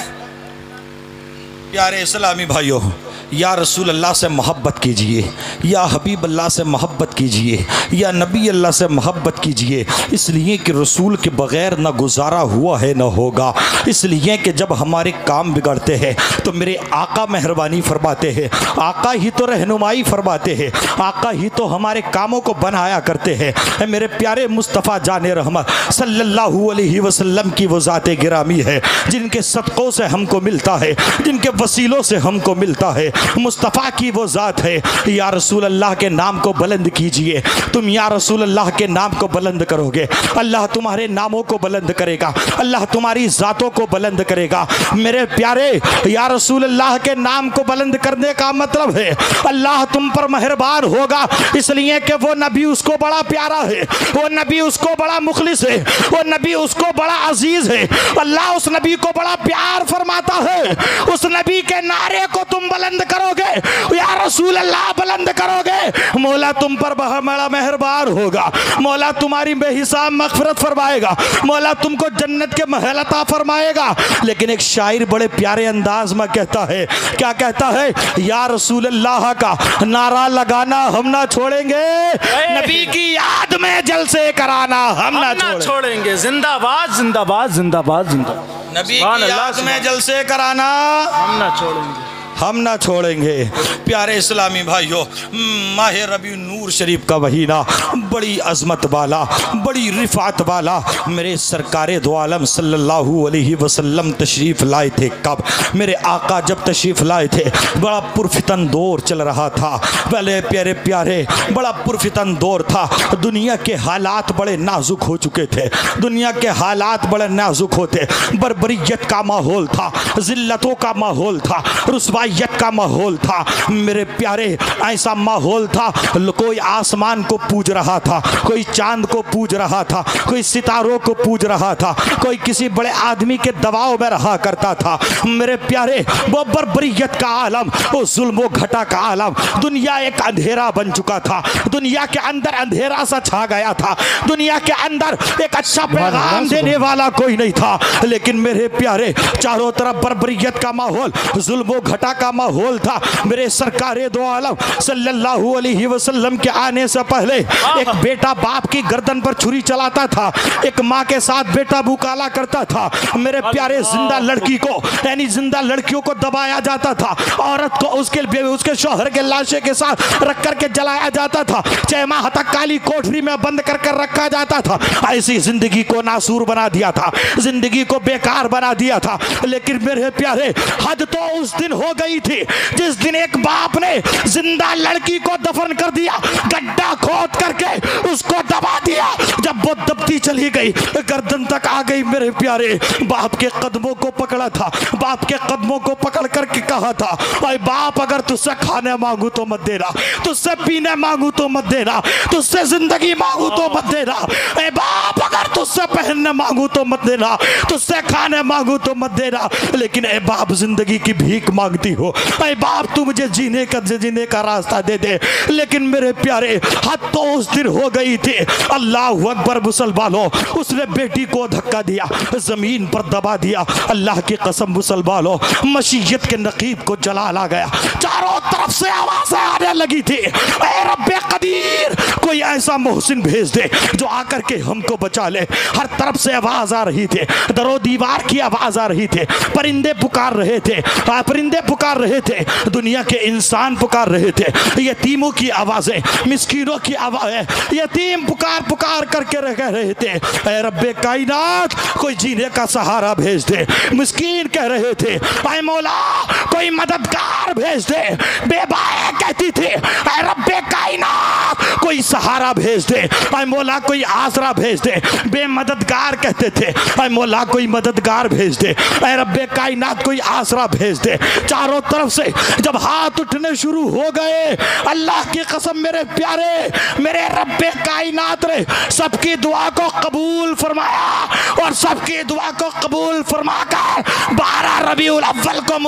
प्यारे इस्लामी भाइयों, या रसूल अल्लाह से मोहब्बत कीजिए, या हबीब अल्लाह से मोहब्बत कीजिए, या नबी अल्लाह से मोहब्बत कीजिए, इसलिए कि रसूल के बग़ैर ना गुजारा हुआ है ना होगा। इसलिए कि जब हमारे काम बिगड़ते हैं तो मेरे आका मेहरबानी फरमाते हैं, आका ही तो रहनुमाई फरमाते हैं, आका ही तो हमारे कामों को बनाया करते हैं। मेरे प्यारे मुस्तफ़ा जाने रहमत सल्लल्लाहु अलैहि वसल्लम की वो ज़ात गिरामी है जिनके सदक़ों से हमको मिलता है, जिनके वसीलों से हमको मिलता है, मुस्तफ़ा की वो ज़ात है। या रसूल अल्लाह के नाम को बुलंद कीजिए, तुम या रसूल अल्लाह के नाम को बुलंद करोगे, अल्लाह तुम्हारे नामों को बुलंद करेगा, अल्लाह तुम्हारी ज़ातों को बुलंद करेगा। मेरे प्यारे, या रसूल अल्लाह के नाम को बुलंद करने का मतलब है अल्लाह तुम पर मेहरबान होगा, इसलिए कि वो नबी उसको बड़ा प्यारा है, वो नबी उसको बड़ा मुखलिस है, वो नबी उसको बड़ा अजीज़ है। अल्लाह उस नबी को बड़ा प्यार फरमाता है, उस नबी के नारे को तुम बुलंद करोगे, या रसूल अल्लाह बुलंद करोगे, मौला तुम पर बड़ा मेहरबान होगा, मौला तुम्हारी बेहिसाब मग़फ़िरत फरमाएगा, मौला तुमको जन्नत के महल अता फरमाएगा। लेकिन एक शायर बड़े प्यारे अंदाज में कहता है, क्या कहता है, या रसूल अल्लाह का नारा लगाना हम ना छोड़ेंगे, नबी की याद में जलसे कराना हम ना छोड़ेंगे। जिंदाबाद जिंदाबाद जिंदाबाद जिंदाबाद। नबी की याद में जलसे कराना हम ना छोड़ेंगे, हम ना छोड़ेंगे। प्यारे इस्लामी भाइयों, माह रबी नूर शरीफ का महीना बड़ी अज़मत वाला, बड़ी रिफ़ात वाला, मेरे सरकार दो आलम सल्लल्लाहु अलैहि वसल्लम तशरीफ़ लाए थे। कब? मेरे आका जब तशरीफ़ लाए थे बड़ा पुरफितन दौर चल रहा था, पहले प्यारे प्यारे बड़ा पुरफितन दौर था, दुनिया के हालात बड़े नाजुक हो चुके थे, दुनिया के हालात बड़े नाजुक होते, बर्बरियत का माहौल था, ज़िल्लतों का माहौल था, रुसवाई का माहौल था। मेरे प्यारे ऐसा माहौल था, कोई आसमान को पूज रहा था, कोई चांद को पूज रहा था, कोई सितारों को पूज रहा था, कोई किसी बड़े आदमी के दबाव में रहा करता था। मेरे प्यारे वो बर्बरियत का आलम, वो जुल्म घटा का आलम, दुनिया एक अंधेरा बन चुका था, दुनिया के अंदर अंधेरा सा छा गया था, दुनिया के अंदर एक अच्छा पैगाम देने वाला कोई नहीं था। लेकिन मेरे प्यारे चारों तरफ बर्बरियत का माहौल, जुल्म घटा का माहौल था। मेरे सरकार दो आलम सल्लल्लाहु अलैहि वसल्लम के आने से पहले एक बेटा बाप की गर्दन पर छुरी चलाता था, एक माँ के साथ बेटा बुकाला करता था। मेरे प्यारे जिंदा लड़की को, यानी जिंदा लड़कियों को दबाया जाता था, औरत को उसके शौहर के लाशे के साथ रख करके जलाया जाता था, 6 माह तक काली कोठरी में बंद कर कर रखा जाता था। ऐसी जिंदगी को नासूर बना दिया था, जिंदगी को बेकार बना दिया था। लेकिन मेरे प्यारे हद तो उस दिन हो गई थी जिस दिन एक बाप ने जिंदा लड़की को दफन कर दिया, गड्ढा खोद करके उसको दबा दिया। जब वो दबती चली गई, गर्दन तक आ गई, मेरे प्यारे बाप के कदमों को पकड़ा था, बाप के कदमों को पकड़ करके कहा था, अरे बाप अगर तुझसे खाने मांगू तो मत देना, तुझसे पीने मांगू तो मत देना, तुझसे जिंदगी मांगू तो मत देना, अरे बाप अगर तुझसे पहनने मांगू तो मत देना, तुझसे खाने मांगू तो मत देना। लेकिन ए बाप जिंदगी की भीख मांगती हो, ऐ बाप तू मुझे जीने का रास्ता दे दे। लेकिन मेरे प्यारे हद तो उस दिन हो गई थी। अल्लाह अकबर मुसलमानों, उसने बेटी को धक्का दिया, जमीन पर दबा दिया। अल्लाह की कसम मुसलमानों, मशीयत के नकीब को जलाल आ गया, चारों तरफ से आवाजें आने लगी थी, ऐ रब्बे कदीर कोई ऐसा मोहसिन भेज दे जो आकर के हमको बचा ले। हर तरफ से आवाज आ रही थी, दरो दीवार की आवाज आ रही थी, परिंदे पुकार रहे थे, परिंदे पुकार रहे थे, दुनिया के इंसान पुकार रहे थे, यतीमों की आवाजें, मिस्कीनों की आवाजें, यतीम पुकार पुकार करके कह रहे थे ऐ रब्बे कायनात कोई जीने का सहारा भेज दे। मिस्कीन कह रहे थे ऐ मौला कोई मददगार भेज दे। बेबाएं कहती थी ऐ रब्बे कायनात कोई सहारा भेज दे, ऐ मौला कोई आसरा भेज दे। बेमददगार कहते थे ऐ मौला कोई मददगार भेज दे, ऐ रब्बे कायनात कोई आसरा भेज दे। चारों तरफ से जब हाथ उठने शुरू हो गए, अल्लाह की कसम मेरे प्यारे, मेरे रब्बे कायनात ने सबकी दुआ को कबूल फरमाया और सबकी दुआ को कबूल फरमाकर 12 रबीउल अव्वल को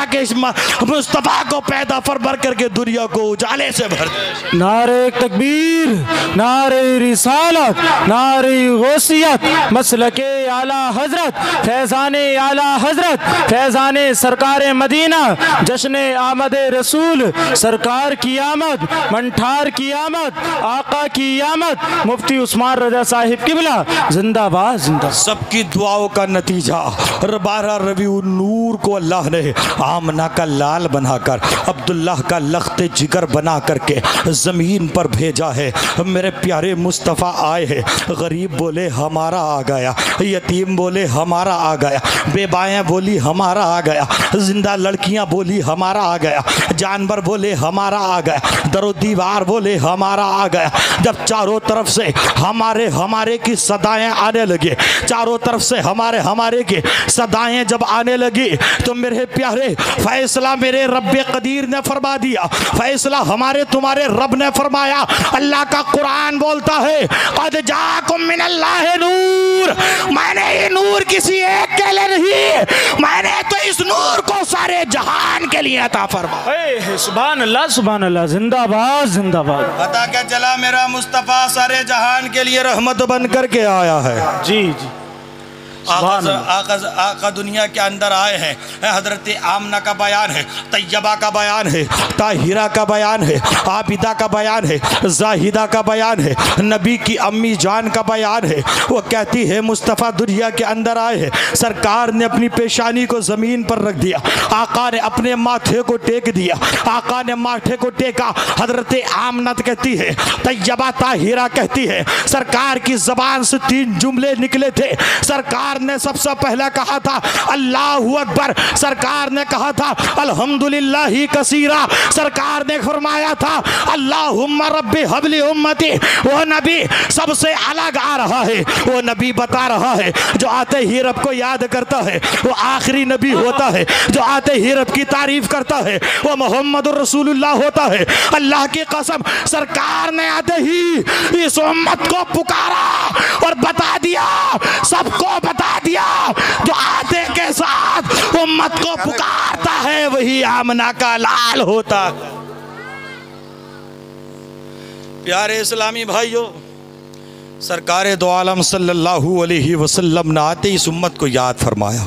मुस्तफ़ा को पैदा फरमाकर करके दुनिया को उजाले से भर दे। नारे तकबीर, नारे रिसालत, नारे गौसियत, मसलके आला हजरत, फैज़ाने आला हजरत, फैज़ाने सरकार मदीना, जश्न आमद रसूल, सरकार की आमद, मंठार की आमद, आका की आमद, मुफ्ती उस्मान रजा साहिब किबला जिंदाबाद जिंदाबाद। सबकी दुआओं का नतीजा 12 रबीउल नूर को अल्लाह ने आमना का लाल बनाकर, अब्दुल्लाह का लख्त जिगर बना करके ज़मीन पर भेजा है। मेरे प्यारे मुस्तफ़ा आए हैं, गरीब बोले हमारा आ गया, यतीम बोले हमारा आ गया, बेबाएँ बोली हमारा आ गया, जिंदा लड़कियां बोली हमारा आ गया, जानवर बोले हमारा आ गया, दरो दीवार बोले हमारा आ गया। जब चारों तरफ से हमारे हमारे की सदाएं आने लगी, चारों तरफ से हमारे हमारे की सदाएं जब आने लगी तो मेरे प्यारे फैसला मेरे रब्बे कदीर ने फरमा दिया, फैसला हमारे तुम्हारे रब ने फरमाया। अल्लाह का कुरान बोलता है कद जाकुम मिनल्लाहि नूर, मैंने ये नूर किसी एक के लिए नहीं, मैंने तो इस नूर को सारे जहान के लिए अता फरमाया। सुभान अल्लाह सुभान अल्लाह, जिंदाबाद जिंदाबाद। पता क्या चला मेरा मुस्तफ़ा सारे जहान के लिए रहमत बन करके आया है। जी जी, आका दुनिया के अंदर आए हैं। हजरत आमना का बयान है, तैयबा का बयान है, ताहिरा का बयान है, आबिदा का बयान है, जाहिदा का बयान है, नबी की अम्मी जान का बयान है। वो कहती है मुस्तफ़ा दुनिया के अंदर आए हैं, सरकार ने अपनी पेशानी को ज़मीन पर रख दिया, आका ने अपने माथे को टेक दिया, आका ने माथे को टेका। हजरत आमनत कहती है, तैयबा ताहिरा कहती है, सरकार की ज़बान से 3 जुमले निकले थे। सरकार ने सबसे पहला कहा था अल्लाहु अकबर, सरकार ने कहा था अल्हम्दुलिल्लाहि कसीरा, सरकार ने फरमाया था अल्लाहुम्मा रब्बी हबली उम्मती। वो नबी सबसे अलग आ रहा है, वो नबी बता रहा है जो आते ही रब को याद करता है वो आखिरी नबी होता है, जो आते ही रब की तारीफ करता है वो मोहम्मदुर रसूलुल्लाह होता है। अल्लाह की कसम सरकार ने आते ही इस उम्मत को पुकारा और बता दिया, सबको बता दिया, जो आते के साथ उम्मत को पुकारता है वही आमना का लाल होता। प्यारे इस्लामी भाइयों, सरकार दो आलम सल्लल्लाहु अलैहि वसल्लम ने आते इस उम्मत को याद फरमाया।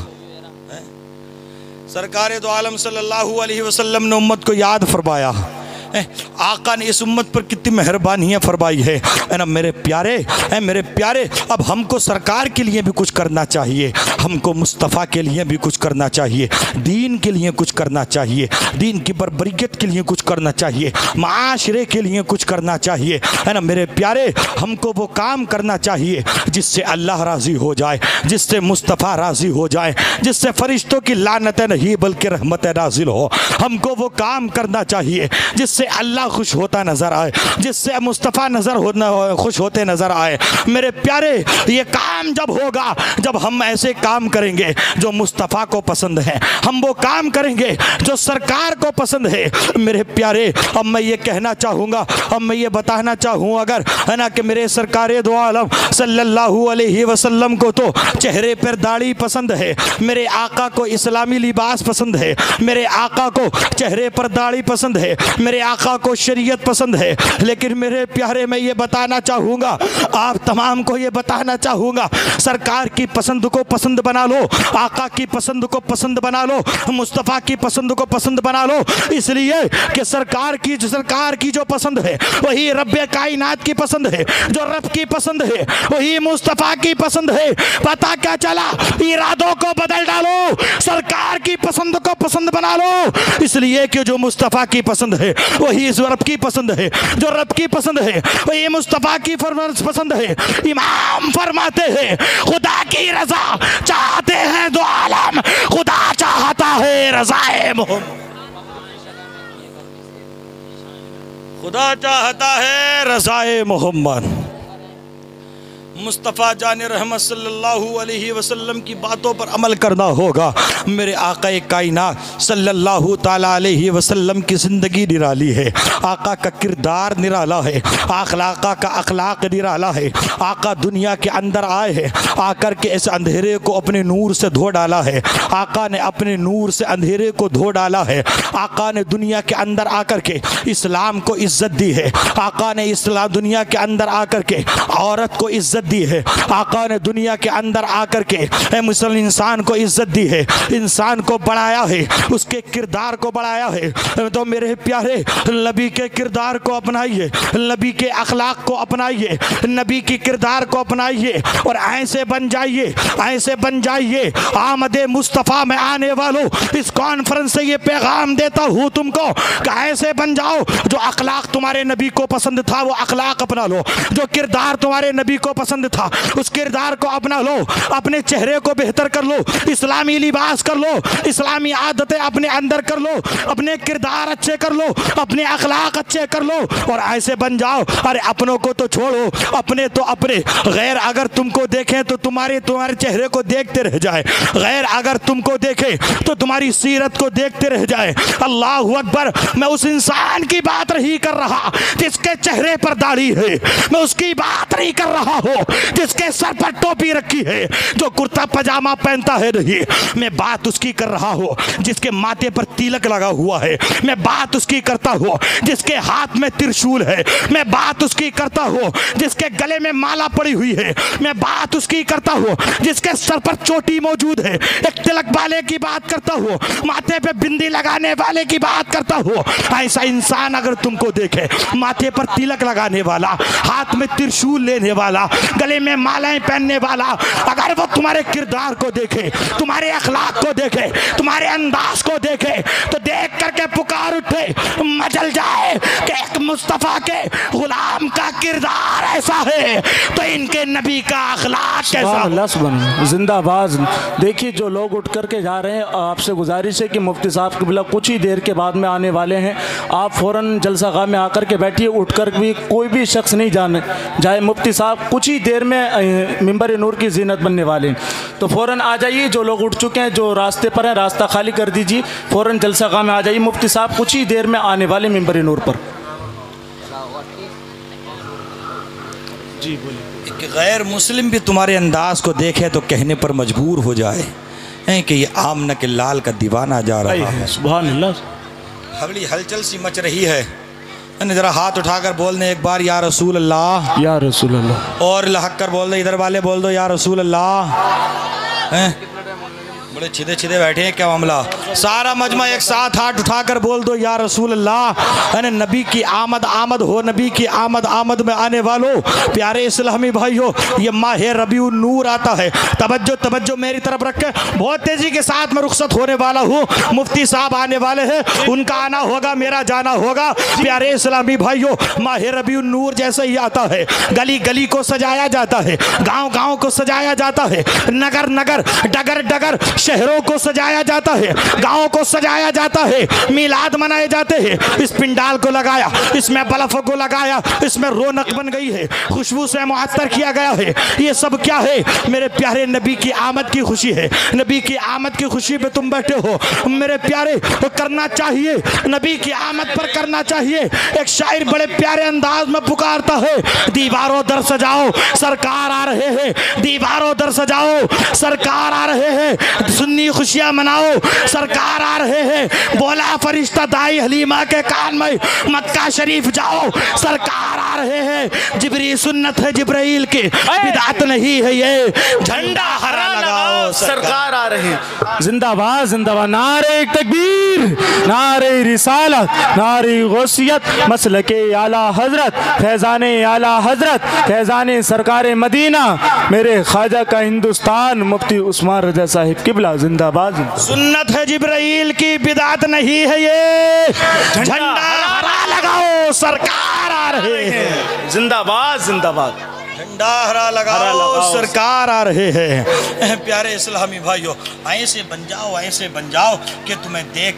सरकार दो आलम सल्लल्लाहु अलैहि वसल्लम ने उम्मत को याद फरमाया। आका ने इस उम्मत पर कितनी मेहरबानियाँ फरमाई है ना मेरे प्यारे। अब हमको सरकार के लिए भी कुछ करना चाहिए, हमको मुस्तफ़ा के लिए भी कुछ करना चाहिए, दीन के लिए कुछ करना चाहिए, दीन की बरबरीत के लिए कुछ करना चाहिए, माशरे के लिए कुछ करना चाहिए, है ना मेरे प्यारे। हमको वो काम करना चाहिए जिससे अल्लाह राज़ी हो जाए, जिससे मुस्तफ़ा राज़ी हो जाए, जिससे फरिश्तों की लानतें नहीं बल्कि रहमतें नाज़िल हो। हमको वो काम करना चाहिए जिससे अल्लाह खुश होता नजर आए, जिससे मुस्तफ़ा खुश होते नजर आए। मेरे प्यारे, ये काम जब होगा जब हम ऐसे काम करेंगे जो मुस्तफ़ा को पसंद है, हम वो काम करेंगे जो सरकार को पसंद है। मेरे प्यारे, अब मैं ये कहना चाहूँगा, अब मैं ये बताना चाहूँ अगर है ना कि मेरे सरकार दो आलम सल्लल्लाहु अलैहि वसल्लम को तो चेहरे पर दाढ़ी पसंद है, मेरे आका को इस्लामी लिबास पसंद है, मेरे आका को चेहरे पर दाढ़ी पसंद है, मेरे आका को शरीयत पसंद है। लेकिन मेरे प्यारे, मैं ये बताना चाहूँगा, आप तमाम को ये बताना चाहूँगा, सरकार की पसंद को पसंद बना लो, आका की पसंद को पसंद बना लो, मुस्तफ़ा की पसंद को पसंद बना लो, इसलिए कि सरकार की जो पसंद है वही रब्बे कायनात की पसंद है, जो रब की पसंद है वही मुस्तफ़ा की पसंद है। पता क्या चला? इरादों को बदल डालो, सरकार की पसंद को पसंद बना लो, इसलिए कि जो मुस्तफ़ा की पसंद है वही इस रब की पसंद है, जो रब की पसंद है वही मुस्तफ़ा की पसंद है। इमाम फरमाते हैं खुदा की रजा चाहते हैं दो आलम, खुदा चाहता है रज़ाए मोहम्मद, खुदा चाहता है रज़ाए मोहम्मद। मुस्तफ़ा जान रहमत सल्लल्लाहु अलैहि वसल्लम की बातों पर अमल करना होगा। मेरे आका कायनात सल्लल्लाहु ताला अलैहि वसल्लम की ज़िंदगी निराली है, आका का किरदार निराला है, आका का अखलाक निराला है। आका दुनिया के अंदर आए हैं, आकर के इस अंधेरे को अपने नूर से धो डाला है। आका ने अपने नूर से अंधेरे को धो डाला है। आका ने दुनिया के अंदर आकर के इस्लाम को इज्जत दी है। आका ने इस्लाम दुनिया के अंदर आकर के औरत को इज्जत दी है। आका ने दुनिया के अंदर आकर के मुसलमान इंसान को इज्जत दी है, इंसान को बढ़ाया है, उसके किरदार को बढ़ाया है। तो मेरे प्यारे, नबी के किरदार को अपनाइए, नबी के अखलाक को अपनाइए, नबी की किरदार को अपनाइए और ऐसे बन जाइए, ऐसे बन जाइए। आमदे मुस्तफ़ा में आने वालों, इस कॉन्फ्रेंस से ये पैगाम देता हूँ तुमको कि ऐसे बन जाओ। जो अखलाक तुम्हारे नबी को पसंद था वो अखलाक अपना लो, जो किरदार तुम्हारे नबी को पसंद था उस किरदार को अपना लो, अपने चेहरे को बेहतर कर लो, इस्लामी लिबास कर लो, इस्लामी आदतें अपने अंदर कर लो, अपने किरदार अच्छे कर लो, अपने अखलाक अच्छे कर लो और ऐसे बन जाओ। अरे अपनों को तो छोड़ो, अपने तो अपने, गैर अगर तुमको देखें तो तुम्हारे चेहरे को देखते रह जाए, गैर अगर तुमको देखे तो तुम्हारी सीरत को देखते रह जाए। अल्लाह अकबर। मैं उस इंसान की बात नहीं कर रहा जिसके चेहरे पर दाढ़ी है, मैं उसकी बात नहीं कर रहा हूँ जिसके सर पर टोपी रखी है, जो कुर्ता पजामा पहनता है नहीं। मैं बात उसकी कर रहा हूँ जिसके माथे पर तिलक लगा हुआ है, मैं बात उसकी करता हूँ जिसके हाथ में त्रिशूल है, मैं बात उसकी करता हूँ जिसके गले में माला पड़ी हुई है, मैं बात उसकी करता हूँ जिसके सर पर चोटी मौजूद है, एक तिलक वाले की बात करता हूँ, माथे पे बिंदी लगाने वाले की बात करता हूँ। ऐसा इंसान अगर तुमको देखे, माथे पर तिलक लगाने वाला, हाथ में त्रिशूल लेने वाला, गले में मालाएं पहनने वाला, अगर वो तुम्हारे किरदार को देखे, तुम्हारे अखलाक को देखे, तुम्हारे अंदाज को देखे तो देख करके पुकार उठे, मचल जाए कि एक मुस्तफ़ा के गुलाम का किरदार ऐसा है तो इनके नबी का अखलाक कैसा। जिंदाबाद। देखिए जो लोग उठ करके जा रहे हैं, आपसे गुजारिश है कि मुफ्ती साहब के बिला कुछ ही देर के बाद में आने वाले हैं, आप फ़ौरन जलसागाह में आकर के बैठिए, उठकर भी कोई भी शख्स नहीं जाए। मुफ्ती साहब कुछ ही देर में मिंबर नूर की जीनत बनने वाले हैं, तो फ़ौरन आ जाइए। जो लोग उठ चुके हैं, जो रास्ते पर हैं, रास्ता खाली कर दीजिए, फ़ौरन जलसागाह में आ जाइए। मुफ्ती साहब कुछ ही देर में आने वाले मिंबर नूर पर। जी बोलिए। कि गैर मुस्लिम भी तुम्हारे अंदाज को देखे तो कहने पर मजबूर हो जाए कि ये आमना के लाल का दीवाना जा रहा है। सुभान अल्लाह। हवली हलचल सी मच रही है। जरा हाथ उठाकर बोल दे एक बार या रसूल अल्लाह, या रसूल अल्लाह, और लहक कर बोल दो, इधर वाले बोल दो या रसूल अल्लाह। बड़े छिदे छिदे बैठे हैं, क्या मामला? सारा मजमा एक साथ हाथ उठाकर बोल दो या रसूल अल्लाह। नबी की आमद आमद हो, नबी की आमद आमद में आने वालों, प्यारे इस्लामी भाइयों, ये माह रबीउन नूर आता है। तवज्जो तवज्जो मेरी तरफ रख के, बहुत तेजी के साथ मैं रुखसत होने वाला हूँ। मुफ्ती साहब आने वाले हैं, उनका आना होगा, मेरा जाना होगा। प्यारे इस्लामी भाइयों, माह रबीउन नूर जैसे ही आता है, गली गली को सजाया जाता है, गाँव गाँव को सजाया जाता है, नगर नगर डगर डगर शहरों को सजाया जाता है, गाँव को सजाया जाता है, मिलाद मनाए जाते हैं। इस पिंडाल को लगाया, इसमें बल्ब को लगाया, इसमें रौनक बन गई है, खुशबू से मुअत्तर किया गया है। ये सब क्या है? मेरे प्यारे नबी की आमद की खुशी है। नबी की आमद की खुशी पे तुम बैठे हो मेरे प्यारे, तो करना चाहिए, नबी की आमद पर करना चाहिए। एक शायर बड़े प्यारे अंदाज में पुकारता है, दीवारों दर सजाओ सरकार आ रहे हैं, दीवारों दर सजाओ सरकार आ रहे हैं, सुन्नी खुशियां मनाओ, सरकार आ रहे हैं। बोला फरिश्ता दाई हलीमा के कान में, मक्का शरीफ जाओ, सरकार आ रहे हैं। जिब्री सुन्नत है जिब्राइल की, बिदात नहीं है ये। झंडा हरा लगाओ, सरकार आ रही। जिंदाबाद जिंदाबाद। नारे तकबीर, नारे रिसालत, नारे गौसियत, मसलके आला हजरत, फैजाने आला हजरत, फैजाने सरकार मदीना, मेरे ख्वाजा का हिंदुस्तान, मुफ्ती उस्मान रजा साहिब किबला जिंदाबाद। सुन्नत है जिब्राइल की, बिदात नहीं है ये। झंडा हरा लगाओ, सरकार आ रहे हैं। जिंदाबाद जिंदाबाद। झंडा हरा लगाओ, सरकार आ रहे हैं। प्यारे इस्लामी भाइयों, ऐसे बन जाओ, ऐसे बन जाओ कि तुम्हें देख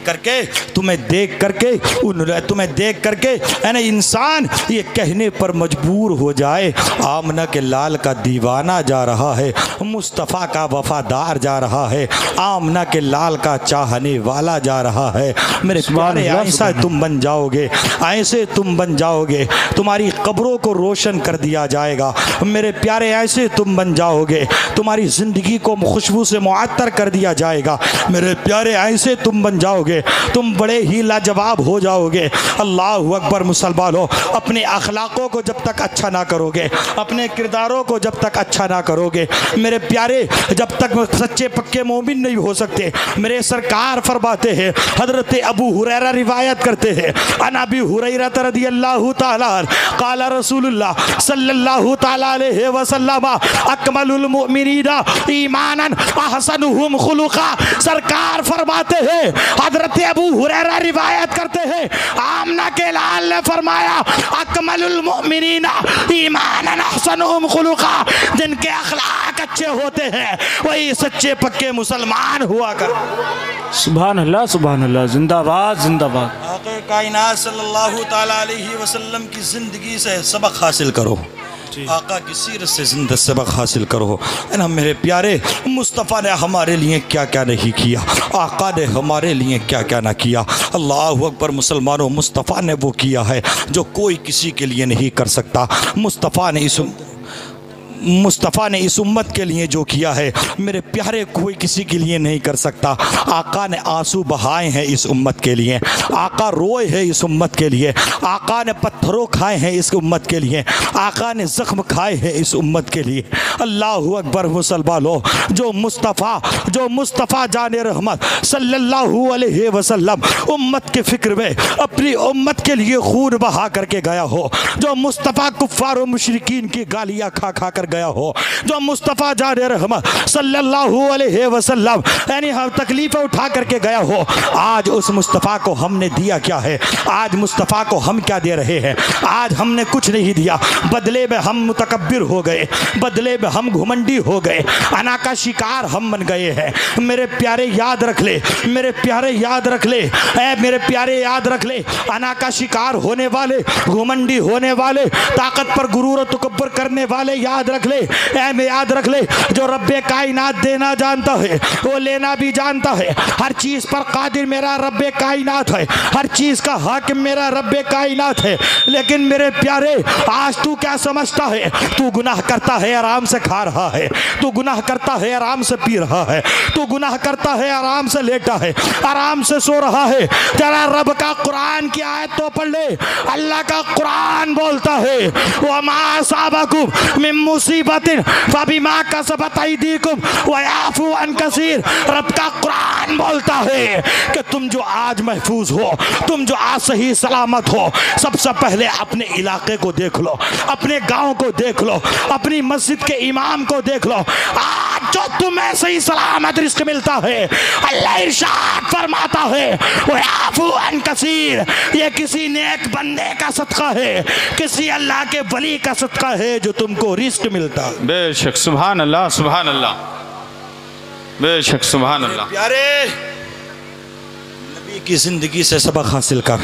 करके है ना इंसान ये कहने पर मजबूर हो जाए, आमना के लाल का दीवाना जा रहा है, मुस्तफ़ा का वफादार जा रहा है, आमना के लाल का चाहने वाला जा रहा है। मेरे प्यारे, ऐसा तुम बन जाओगे, ऐसे तुम बन जाओगे, तुम्हारी कब्रों को रोशन कर दिया जाएगा। मेरे प्यारे, ऐसे तुम बन जाओगे, तुम्हारी ज़िंदगी को खुशबू से मुअत्तर कर दिया जाएगा। मेरे प्यारे, ऐसे तुम बन जाओगे, तुम बड़े ही लाजवाब हो जाओगे। अल्लाहु अकबर। मुसलमानों, अपने अखलाकों को जब तक अच्छा ना करोगे, अपने किरदारों को जब तक अच्छा ना करोगे, मेरे प्यारे, जब तक सच्चे पक्के मोमिन नहीं हो सकते। मेरे सरकार फरमाते हैं, हज़रत अबू हुरैरा रिवायत करते हैं, अन अबी हुरैरा रज़ियल्लाहु ताला क़ाला रसूलुल्लाह सल्लल्लाहु ताला अलैहि वसल्लम अकमलुल मुमिनीना ईमानन अहसनुहुम खुलुका। सरकार फरमाते हैं, हज़रत अबू हुरैरा रिवायत करते हैं, आमना के लाल ने फरमाया, अकमलुल मुमिनीना ईमानन अहसनुहुम खुलुका। जिनके अखलाक अच्छे होते हैं वही सच्चे पक्के मुसलमान हुआ कर। सुभान अल्लाह सुभान अल्लाह। जिंदाबाद जिंदाबाद। आक़े कायनात सल्लल्लाहु ताला अलैहि वसल्लम की ज़िंदगी से सबक हासिल करो, आका की सीरत से ज़िंदा सबक हासिल करो, है ना। मेरे प्यारे, मुस्तफ़ा ने हमारे लिए क्या क्या नहीं किया, आका ने हमारे लिए क्या क्या ना किया। अल्लाहु अकबर। मुसलमानों, मुस्तफ़ा ने वो किया है जो कोई किसी के लिए नहीं कर सकता। मुस्तफ़ा ने इस उम्मत के लिए जो किया है, मेरे प्यारे, कोई किसी के लिए नहीं कर सकता। आका ने आंसू बहाए हैं इस उम्मत के लिए, आका रोए हैं इस उम्मत के लिए, आका ने पत्थरों खाए हैं इस उम्मत के लिए, आका ने ज़ख्म खाए हैं इस उम्मत के लिए। अल्लाहु अकबर। मुसलमानों, जो मुस्तफ़ा जाने रहमत सल्लल्लाहु अलैहि वसल्लम उम्मत के फ़िक्र में अपनी उम्मत के लिए खून बहा करके गया हो, जो मुस्तफ़ा कुफ़ार और मुशरिकीन की गालियाँ खा खा कर गया हो, जो मुस्तफ़ा जाने रहमत सल्लल्लाहु अलैहि वसल्लम यानी हम तकलीफ़ें उठा करके गया हो, आज उस मुस्तफ़ा को हमने दिया क्या है? आज मुस्तफ़ा को हम क्या दे रहे हैं? आज हमने कुछ नहीं दिया, बदले में हम मुतकब्बिर हो गए, बदले में हम घुमंडी हो गए, अना का शिकार हम बन गए हैं। मेरे प्यारे याद रख ले, मेरे प्यारे याद रख ले, मेरे प्यारे याद रख ले, अना का शिकार होने वाले, घुमंडी होने वाले, ताकत पर गुरूर और तकब्बुर करने वाले याद रख ले, में याद रख ले, जो रब्बे कायनात देना जानता है वो लेना भी जानता है। हर चीज़ पर कादिर मेरा रब्बे कायनात है, हर चीज़ का हाकिम मेरा रब्बे कायनात है। लेकिन मेरे प्यारे, आज तू क्या समझता है? तू गुनाह करता है, आराम से खा रहा है, तू गुनाह करता है, आराम से पी रहा है, तू गुनाह करता है, आराम से लेटा है, आराम से सो रहा है। जरा रब का कुरान की आयत तो पढ़ ले। अल्लाह का कुरान बोलता है, वमा असाबकुम मिन मुसीबतिन फबिमा कसबत अयदीकुम व याफू अन कसीर। रब का कुरान बोलता है कि तुम जो आज महफूज हो, तुम जो आज सही सलामत हो, सबसे पहले अपने इलाके को देख लो, अपने गांव को देख लो, अपनी मस्जिद के इमाम को देख लो। आज जो तुम्हें सही सलामत रिस्क मिलता है, अल्लाह इरशाद फरमाता है, वो याफू अन कसीर, ये किसी नेक बंदे का सदका है, किसी अल्लाह के वली का सदका है जो तुमको रिस्क मिलता है। बेशक, सुभान अल्लाह सुभान अल्लाह, बेशक सुभान अल्लाह। प्यारे, नबी की जिंदगी से सबक हासिल कर।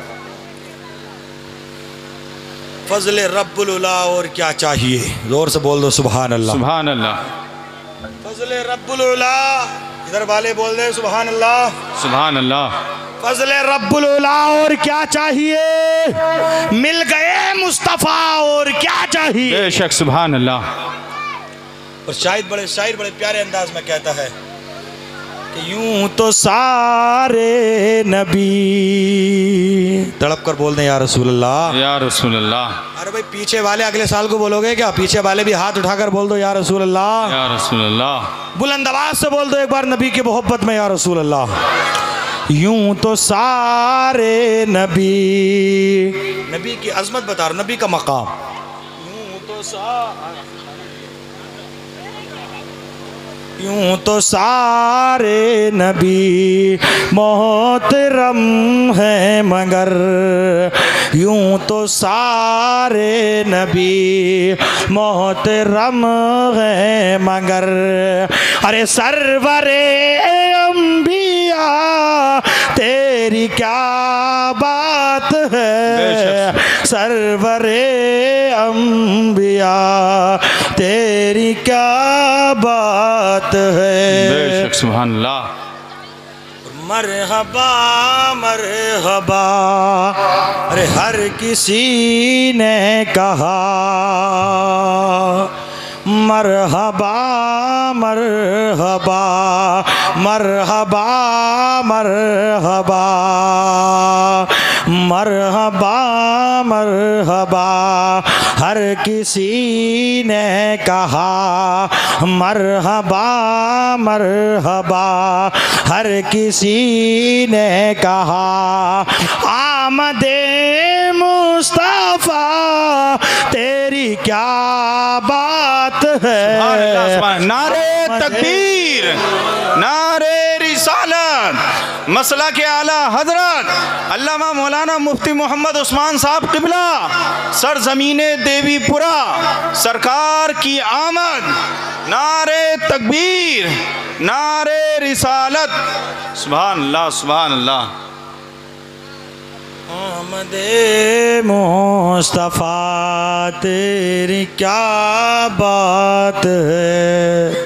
फजल रब्बुल उला, और क्या चाहिए? जोर से बोल दो सुभान अल्लाह, सुभान अल्लाह। फजल रब्बुल उला, इधर वाले बोल दे सुभान अल्लाह, सुभान अल्लाह। फजल रब्बुल उला, और क्या चाहिए? मिल गए मुस्तफ़ा, और क्या चाहिए? बेशक, सुभान अल्लाह। और शायर बड़े प्यारे अंदाज में कहता है, यूं तो सारे नबी, तड़प कर बोल दें या रसूल अल्लाह, या रसूल अल्लाह। अरे भाई पीछे वाले अगले साल को बोलोगे क्या? पीछे वाले भी हाथ उठाकर बोल दो या रसूल अल्लाह, या रसूल अल्लाह। बुलंद आवाज से बोल दो एक बार नबी की मोहब्बत में या रसूल अल्लाह। यूं तो सारे नबी, नबी की अजमत बता रहा, नबी का मकाम। यूं तो सारे नबी मोहतरम है मगर, यूं तो सारे नबी मोहतरम है मगर, अरे सरवरे अंबिया तेरी क्या बात है, सरवरे अंबिया तेरी क्या बात है। बेशक सुभान अल्लाह। मरहबा मरहबा, अरे हर किसी ने कहा, मरहबा मरहबा मरहबा मरहबा मरहबा मरहबा, हर किसी ने कहा, मरहबा मरहबा हर किसी ने कहा। आमदे मुस्तफा तेरी क्या बात है। नारे तकबीर, नारे रिसालत, मसला के आला हजरत अल्लामा मौलाना मुफ्ती मोहम्मद उस्मान साहब किबला सरजमीने देवीपुरा सरकार की आमद। नारे तकबीर, नारे रिसालत, सुभान अल्लाह सुभान अल्लाह। आमदे मुस्तफा तेरी क्या बात है।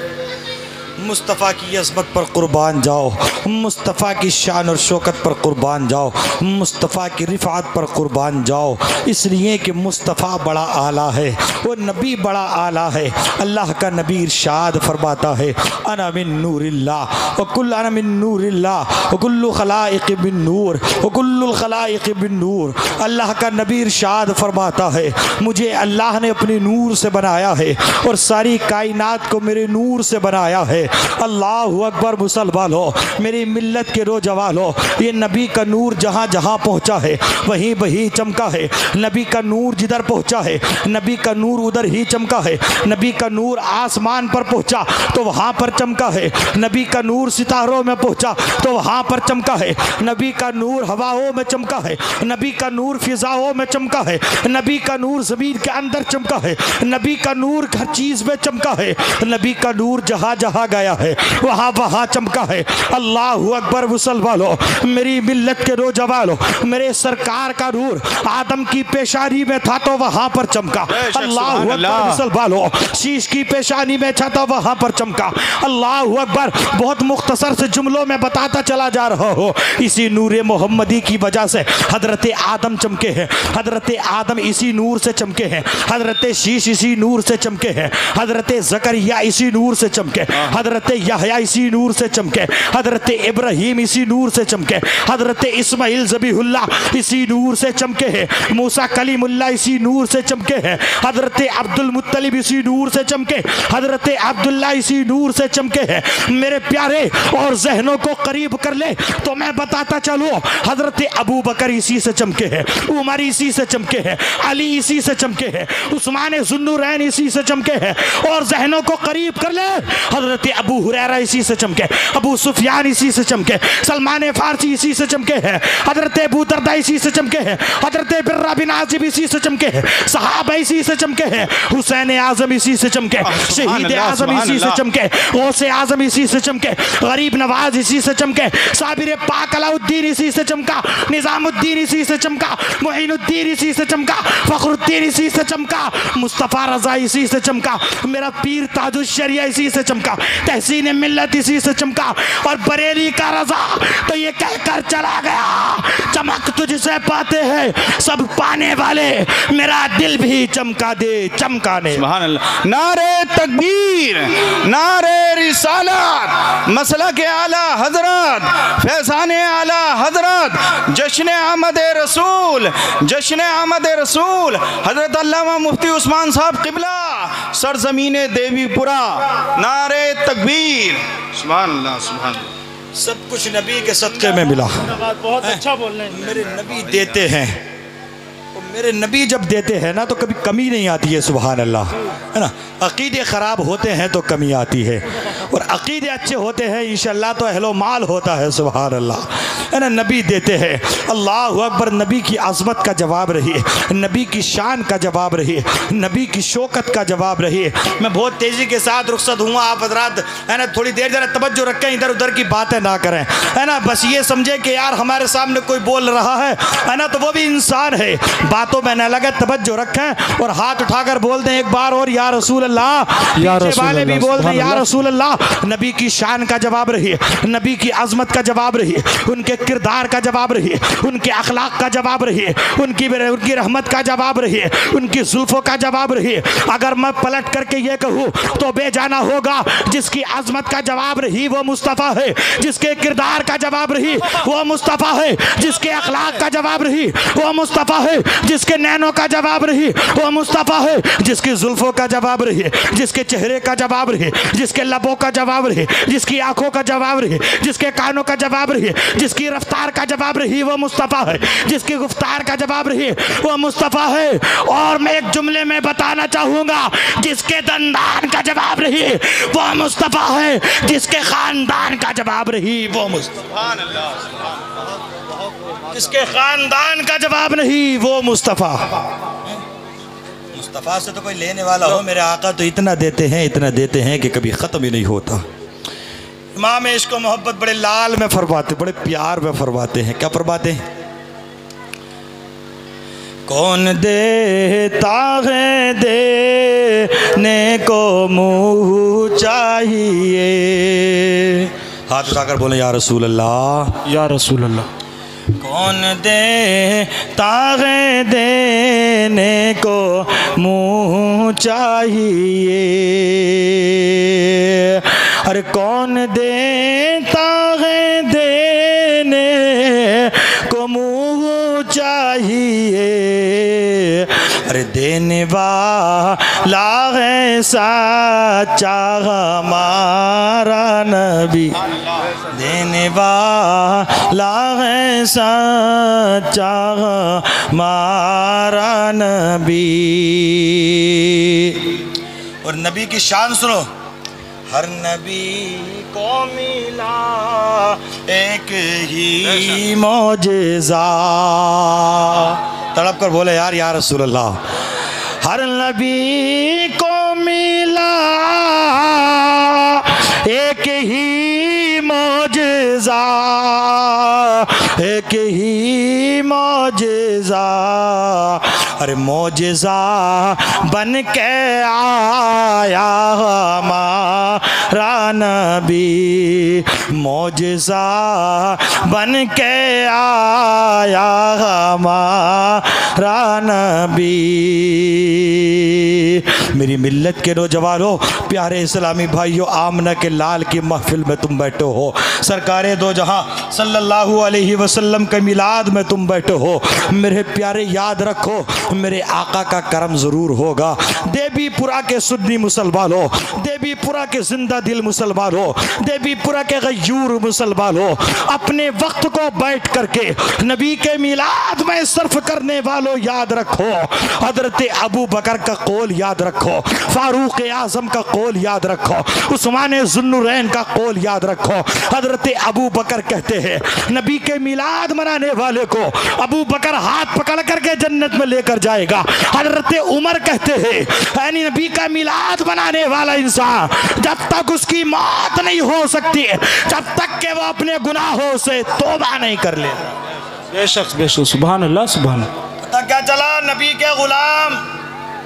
मुस्तफ़ा की अज़मत पर कुर्बान जाओ, मुस्तफ़ा की शान और शौकत पर कुर्बान जाओ, मुस्तफ़ा की रिफ़ात पर कुर्बान जाओ, इसलिए कि मुस्तफ़ा बड़ा आला है, वो नबी बड़ा आला है। अल्लाह का नबी इरशाद फरमाता है, अना मिन नूरिल्लाह व कुल अना मिन नूरिल्लाह व कुल्लु खलाइक़ बिन नूर व कुल्लुल खलाइक़ बिन नूर। अल्लाह का नबी इरशाद फरमाता है, मुझे अल्लाह ने अपने नूर से बनाया है और सारी कायनात को मेरे नूर से बनाया है। अल्लाहु अकबर मुसलमानो, मेरी मिल्लत के नौजवानों, ये नबी का नूर जहाँ जहाँ पहुँचा है वहीं वहीं चमका है। नबी का नूर जिधर पहुँचा है नबी का नूर उधर ही चमका है। नबी का नूर आसमान पर पहुँचा तो वहाँ पर चमका है। नबी का नूर सितारों में पहुँचा तो वहाँ पर चमका है। नबी का नूर हवाओं में चमका है। नबी का नूर फिजाओं में चमका है। नबी का नूर ज़मीन के अंदर चमका है। नबी का नूर हर चीज़ में चमका है। नबी का नूर जहाँ जहाँ गया है वहाँ वहाँ चमका है। अल्लाहु अकबर मुसलमानों, मेरी मिल्लत के नौजवानों, मेरे सरकार का नूर आदम की पेशानी में था तो वहाँ पर चमका। अल्लाहु अकबर मुसलमानों, शीश की पेशानी में था तो वहाँ पर चमका। अल्लाहु अकबर। बहुत मुख्तसर से जुमलों में बताता चला जा रहा हो, इसी नूर मोहम्मदी की वजह से हजरत आदम चमके हैं। हजरत आदम इसी नूर से चमके हैं। हजरत शीश इसी नूर से चमके हैं। हजरत ज़करिया इसी नूर से चमके। हजरत यहया इसी नूर से चमके। हजरत इब्राहीम इसी नूर से चमके। हजरत इस्माइल ज़बीहुल्लाह इसी नूर से चमके हैं। मूसा कलीमुल्लाह इसी नूर से चमके हैं। हजरत अब्दुल मुत्तलिब इसी नूर से चमके। हजरत अब्दुल्ला इसी नूर से चमके हैं। मेरे प्यारे और जहनों को करीब कर ले तो मैं बताता चलूँ, हजरत अबू बकर इसी से चमके हैं। उमर इसी से चमके हैं। अली इसी से चमके हैं। उस्मान ज़ुन्नुरैन इसी से चमके हैं। और जहनों को करीब कर ले, हजरत अबू हुरैरा इसी से चमके। अबू सुफियान इसी से चमके। सलमान फारसी इसी से चमके हैं। हजरत अबू दरदा इसी से चमके हैं। हजरत बिर्रा बिन आजिब इसी से चमके हैं। सहाबा इसी से चमके हैं। हुसैन आजम इसी से चमके। शहीद आजम इसी से चमके। गौसे आजम इसी से चमके। गरीब नवाज इसी से चमके। साबिर पाक अलाउद्दीन इसी से चमका। निजामुद्दीन इसी से चमका। मुइनुद्दीन इसी से चमका। फखरुद्दीन इसी से चमका। मुस्तफ़ा रज़ा इसी से चमका। मेरा पीर ताजुश शरिया इसी से चमका। तहसीन मिल्लत इसी से चमका, और बरेली का रजा तो ये कहकर चला गया, चमक तुझसे पाते हैं सब पाने वाले, मेरा दिल भी चमका दे चमकाने। सुभान अल्लाह। नारे तकबीर, नारे रिसालत, मसला के आला हजरत, फैज़ाने आला हजरत, जश्न आमद रसूल, जश्न आमद रसूल हजरत अल्लामा मुफ्ती उस्मान साहब क़िबला, सरज़मीने देवीपुरा, नारे तकबीर। सुभान अल्लाह, सुभान अल्लाह। सब कुछ नबी के सदक़े में मिला। बहुत अच्छा बोल रहे हैं। मेरे नबी देते हैं, और मेरे नबी जब देते हैं ना तो कभी कमी नहीं आती है। सुभान अल्लाह, है ना। अक़ीदे ख़राब होते हैं तो कमी आती है, और अक़ीदे अच्छे होते हैं इंशाअल्लाह तो अहलो माल होता है। सुभान अल्लाह, है ना। नबी देते हैं, अल्लाह अकबर। नबी की अज़मत का जवाब रही, नबी की शान का जवाब रही, नबी की शौकत का जवाब रही। मैं बहुत तेज़ी के साथ रुखसत हुआ, आप हज़रात है ना थोड़ी देर ज़रा तवज्जो रखें, इधर उधर की बातें ना करें, है ना। बस ये समझे कि यार हमारे सामने कोई बोल रहा है ना, तो वो भी इंसान है, बातों में न लगे, तवज्जो रखें और हाथ उठाकर बोल दें एक बार और, या रसूल अल्लाह। पीछे वाले भी बोल दें या रसूल अल्लाह। नबी की शान का जवाब रही, नबी की अज़मत का जवाब रही, उनके किरदार का जवाब रही, उनके अखलाक का जवाब रही, उनकी रहमत का जवाब रही, उनकी जुल्फ़ों का जवाब रही। अगर मैं पलट करके ये कहूँ तो बेजाना होगा, जिसकी अज़मत का जवाब रही वो मुस्तफ़ा है, जिसके किरदार का जवाब रही वो मुस्तफ़ा है, जिसके अखलाक का जवाब रही वो मुस्तफ़ा है, जिसके नैनों का जवाब रही वो मुस्तफ़ा है, जिसकी जुल्फ़ों का जवाब रही, जिसके चेहरे का जवाब रही, जिसके लबों का जवाब रही, जिसकी आंखों का जवाब रही, जिसके कानों का जवाब रही, जिसकी रफ्तार का जवाब रही वो मुस्तफ़ा है, जिसकी गुफ्तार का जवाब रही वो मुस्तफ़ा है। और मैं एक जुमले में बताना चाहूँगा, जिसके दंदान का जवाब रही वो मुस्तफ़ा है, जिसके ख़ानदान का जवाब रही वो मुस्तफ़ा, जिसके ख़ानदान का जवाब नहीं वो मुस्तफ़ा। मुस्तफ़ा से तो कोई लेने वाला हो, मेरे आका तो इतना देते हैं कि कभी ख़त्म ही नहीं होता। इमाम इश्क़ व मोहब्बत बड़े लाल में फरमाते, बड़े प्यार में फरमाते हैं। क्या फरमाते हैं? कौन देता है देने को मुँह चाहिए। हाथ उठाकर बोले या रसूल अल्लाह, या रसूल अल्लाह। कौन देता है देने को मुँह चाहिए। अरे कौन देता है देने को मुँह चाहिए। अरे देने वाला है सच्चा हमारा नबी, देने वाला है सच्चा हमारा नबी। और नबी की शान सुनो, हर नबी को मिला एक ही मौजिज़ा। तड़प कर बोले यार या रसूल अल्लाह। हर नबी को मिला एक ही मौजिज़ा, एक ही मौजिज़ा। अरे मौजिज़ा बन के आया हमारा नबी, मौजिज़ा बन के आया हमारा नबी। मेरी मिल्लत के नौजवानों, प्यारे इस्लामी भाइयों, आमना के लाल की महफिल में तुम बैठे हो, सरकारे दो जहां सल्लल्लाहु अलैहि वसल्लम के मिलाद में तुम बैठे हो। मेरे प्यारे याद रखो, मेरे आका का करम ज़रूर होगा। देवीपुरा के सुन्नी मुसलमान हो, देवीपुरा के जिंदा दिल मुसलमान हो, देवीपुरा के गयूर मुसलमान हो, अपने वक्त को बैठ करके नबी के मिलाद में सर्फ करने वालों याद रखो। हजरत अबू बकर का कौल याद रखो, फारूक आजम का कौल याद रखो, उस्मान ज़ुन्नुरैन का कौल याद रखो। हजरत अबू बकर कहते हैं नबी के मिलाद मनाने वाले को अबू बकर हाथ पकड़ करके जन्नत में लेकर जाएगा। हजरत उमर कहते हैं यानी नबी का मिलाद मनाने वाला इंसान जब तक उसकी मौत नहीं हो सकती, जब तक के वो अपने गुनाहों से तौबा नहीं कर ले। बेशक बेशक, सुभान अल्लाह सुभान अल्लाह। पता क्या चला, नबी के गुलाम